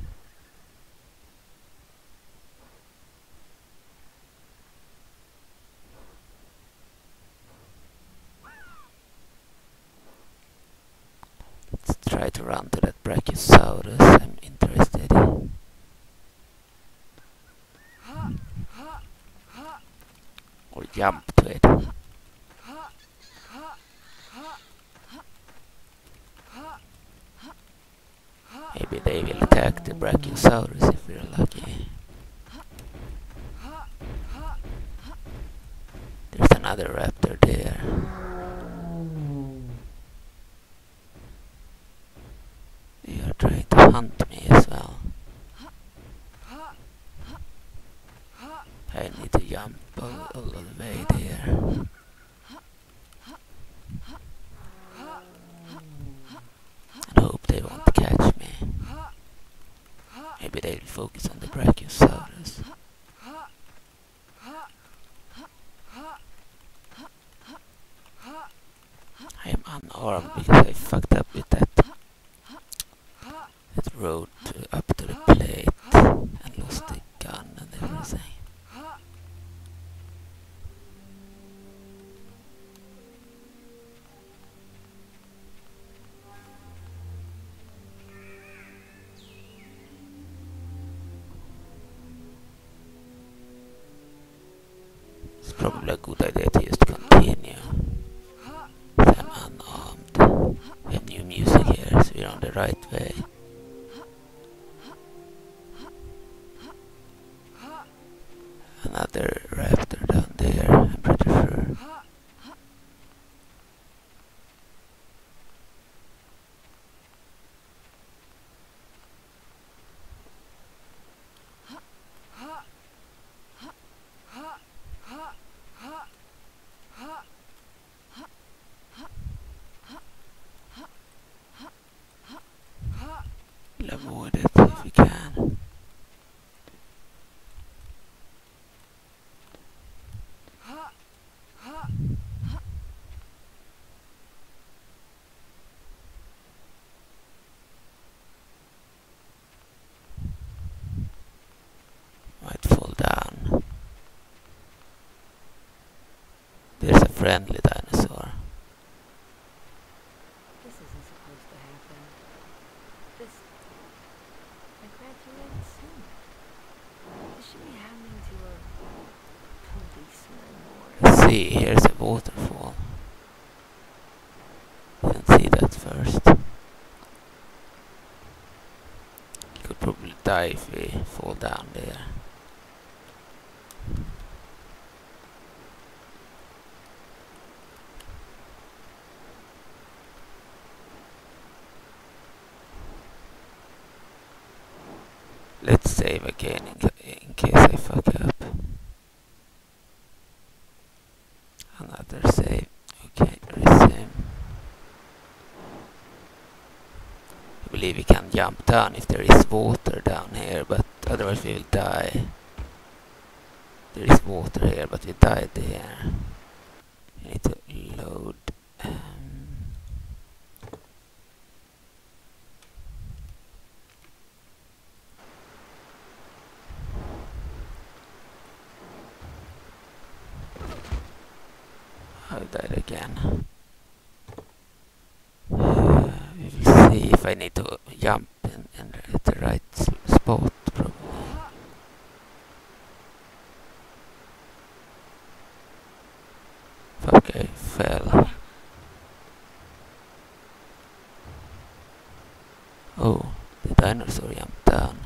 S2: Let's try to run to that Brachiosaurus. I'm interested. Or jump to it. Maybe they will attack the Brachiosaurus if we're lucky. There's another raptor there. They are trying to hunt me as well. I need to jump all the way there. And hope they won't catch me. Maybe they'll focus on the Brachiosaurus. I am unarmed because I fucked up with that road up to the plate and lost the gun and everything. It's probably a good idea to just continue. I'm unarmed. We have new music here, so we're on the right way. Another raptor down there, I'm pretty sure. We'll avoid it if we can. Might fall down. There's a friendly dinosaur.
S4: This isn't supposed to happen. I graduated soon. This should be happening to a policeman or...
S2: Let's see, here's a waterfall. Didn't see that first. Could probably die if we fall down there. Let's save again in case I fuck up. Another save. Okay, resume. I believe we can jump down if there is water down here, but otherwise we will die. There is water here, but we died there. We need to load. I died again. We will see if I need to jump in the right spot, probably. Fuck, I fell. Oh, the dinosaur jumped down.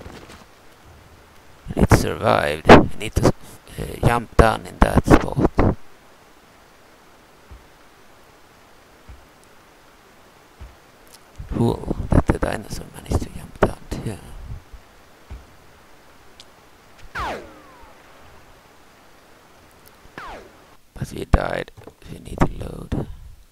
S2: And it survived. I need to jump down in that spot. cool that the dinosaur managed to jump down too. But we died. We need to load.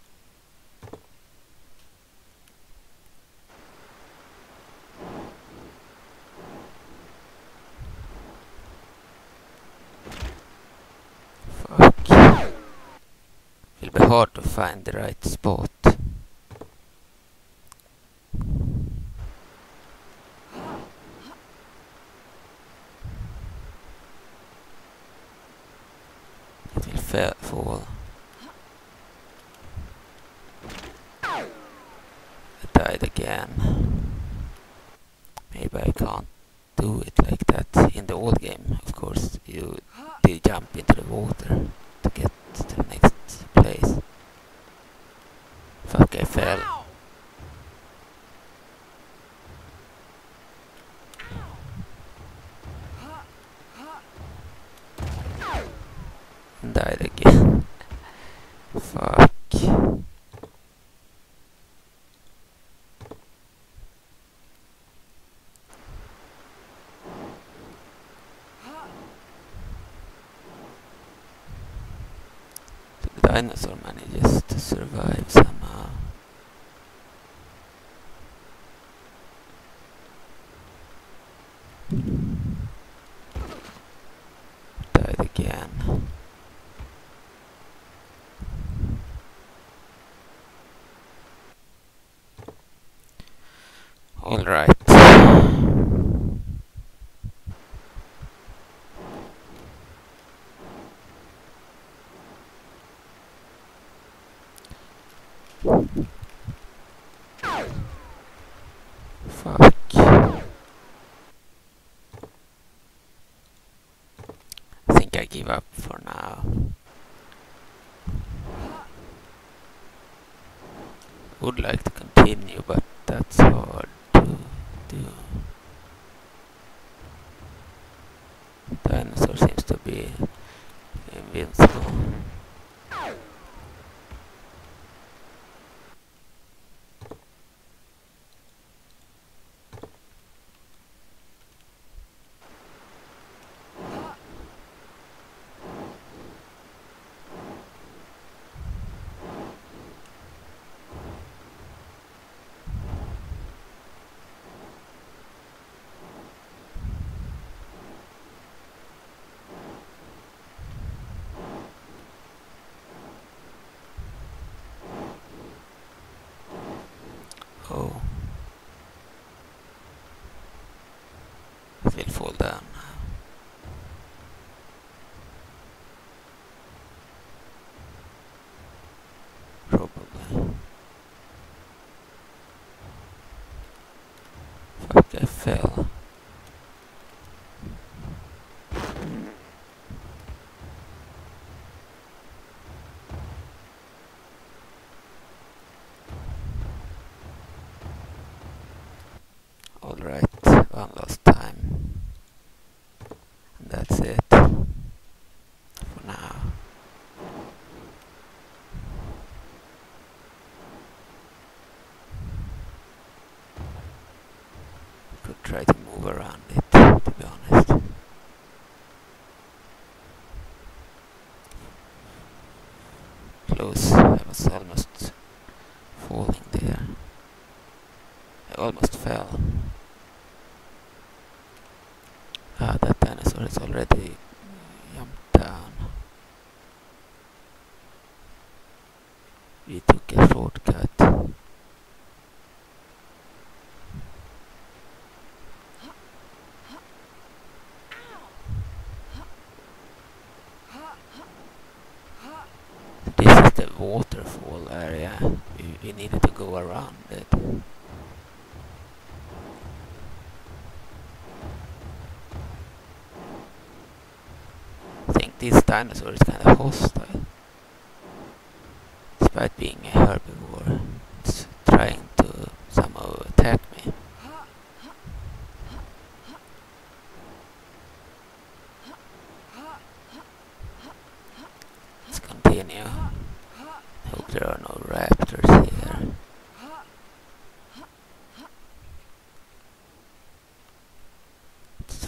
S2: Fuck. It'll be hard to find the right spot. It will fall. I died again. Maybe I can't do it like that in the old game. Of course, you did jump into the water to get to the next place. Fuck, I fell. And died again. Fuck. The dinosaur manages to survive somehow. Died again. All right. Fuck. I think I give up for now. Would like to continue, but that's hard to do. Dinosaur seems to be invincible. Oh. It will fall down now. Probably. Fuck, I fell. Alright, one last time. And that's it for now. Could try to move around it, to be honest. Close, I was almost falling there. I almost fell. Ah, that dinosaur is already jumped down. We took a shortcut. This is the waterfall area. We needed to go around it. I think this dinosaur is kind of hostile. Despite being a herbivore, it's trying to somehow attack me. Let's continue. Hope there are no raptors here.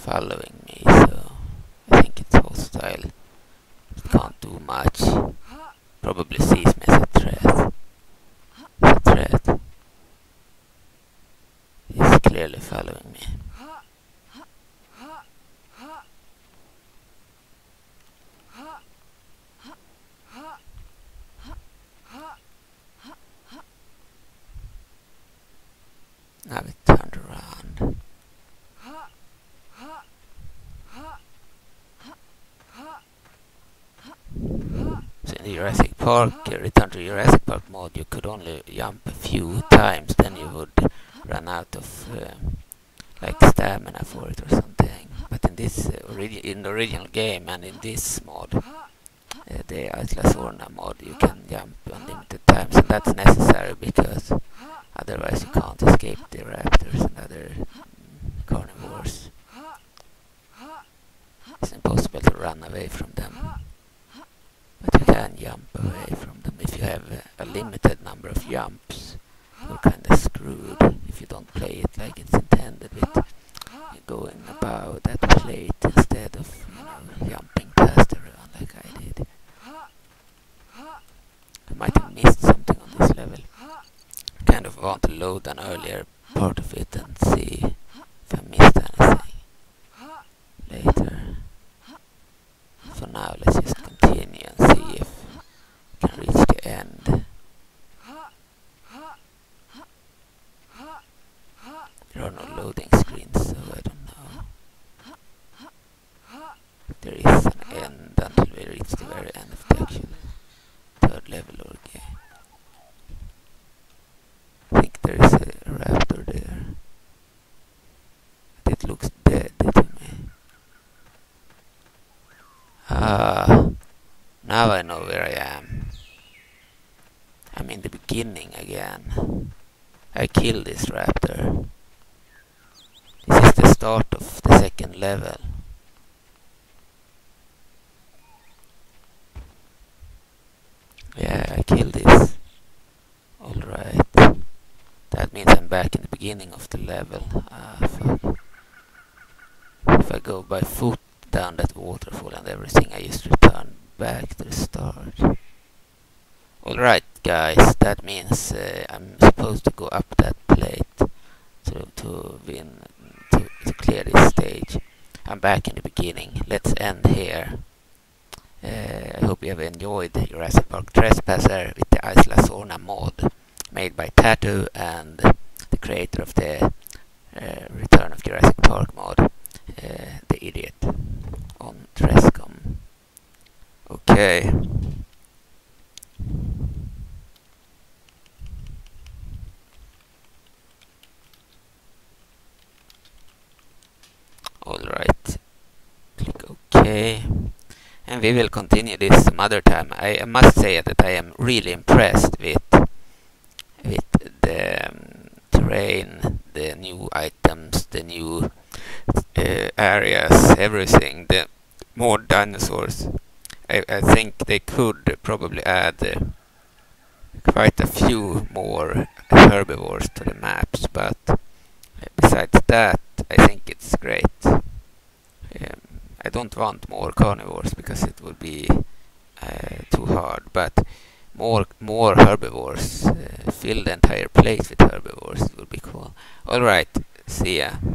S2: following me, so I think it's hostile. It can't do much. Probably sees me as a threat. It's clearly following me. Now it turned around. So in the Jurassic Park, Return to Jurassic Park mode, you could only jump a few times, then you would run out of like stamina for it or something. But in this in the original game and in this mod, the ISLA SORNA-mod, you can jump unlimited times, and that's necessary because otherwise you can't escape the raptors and other carnivores. It's impossible to run away from them, but you can jump away from them. If you have a limited number of jumps, you're kinda screwed if you don't play it like it's intended, with going about that plate instead of, jumping past everyone like I did. I might have missed something on this level. Kind of want to load an earlier part of it and see if I missed anything later. For now, let's just continue and see if we can reach the end. There are no loading screens, so I don't know if there is an end until we reach the very end of the actual third level or game. I think there is a raptor there. It looks dead to me. Now I know where I am. I'm in the beginning again. I killed this raptor. This is the start of the second level. Yeah, I killed this. Alright. That means I'm back in the beginning of the level. Fuck. If I go by foot down that waterfall and everything, I just return back to the start. Alright guys, that means I'm supposed to go up that plate to clear this stage. I'm back in the beginning. Let's end here. I hope you have enjoyed Jurassic Park Trespasser with the ISLA SORNA-mod, made by Tattoo and the creator of the Return of Jurassic Park mod, the idiot, on TRESCOM. Okay. Alright, click OK, and we will continue this some other time. I must say that I am really impressed with the terrain, the new items, the new areas, everything, the more dinosaurs. I think they could probably add quite a few more herbivores to the maps, but besides that, I think it's great. I don't want more carnivores because it would be too hard, but more herbivores, fill the entire place with herbivores, it would be cool. Alright, see ya.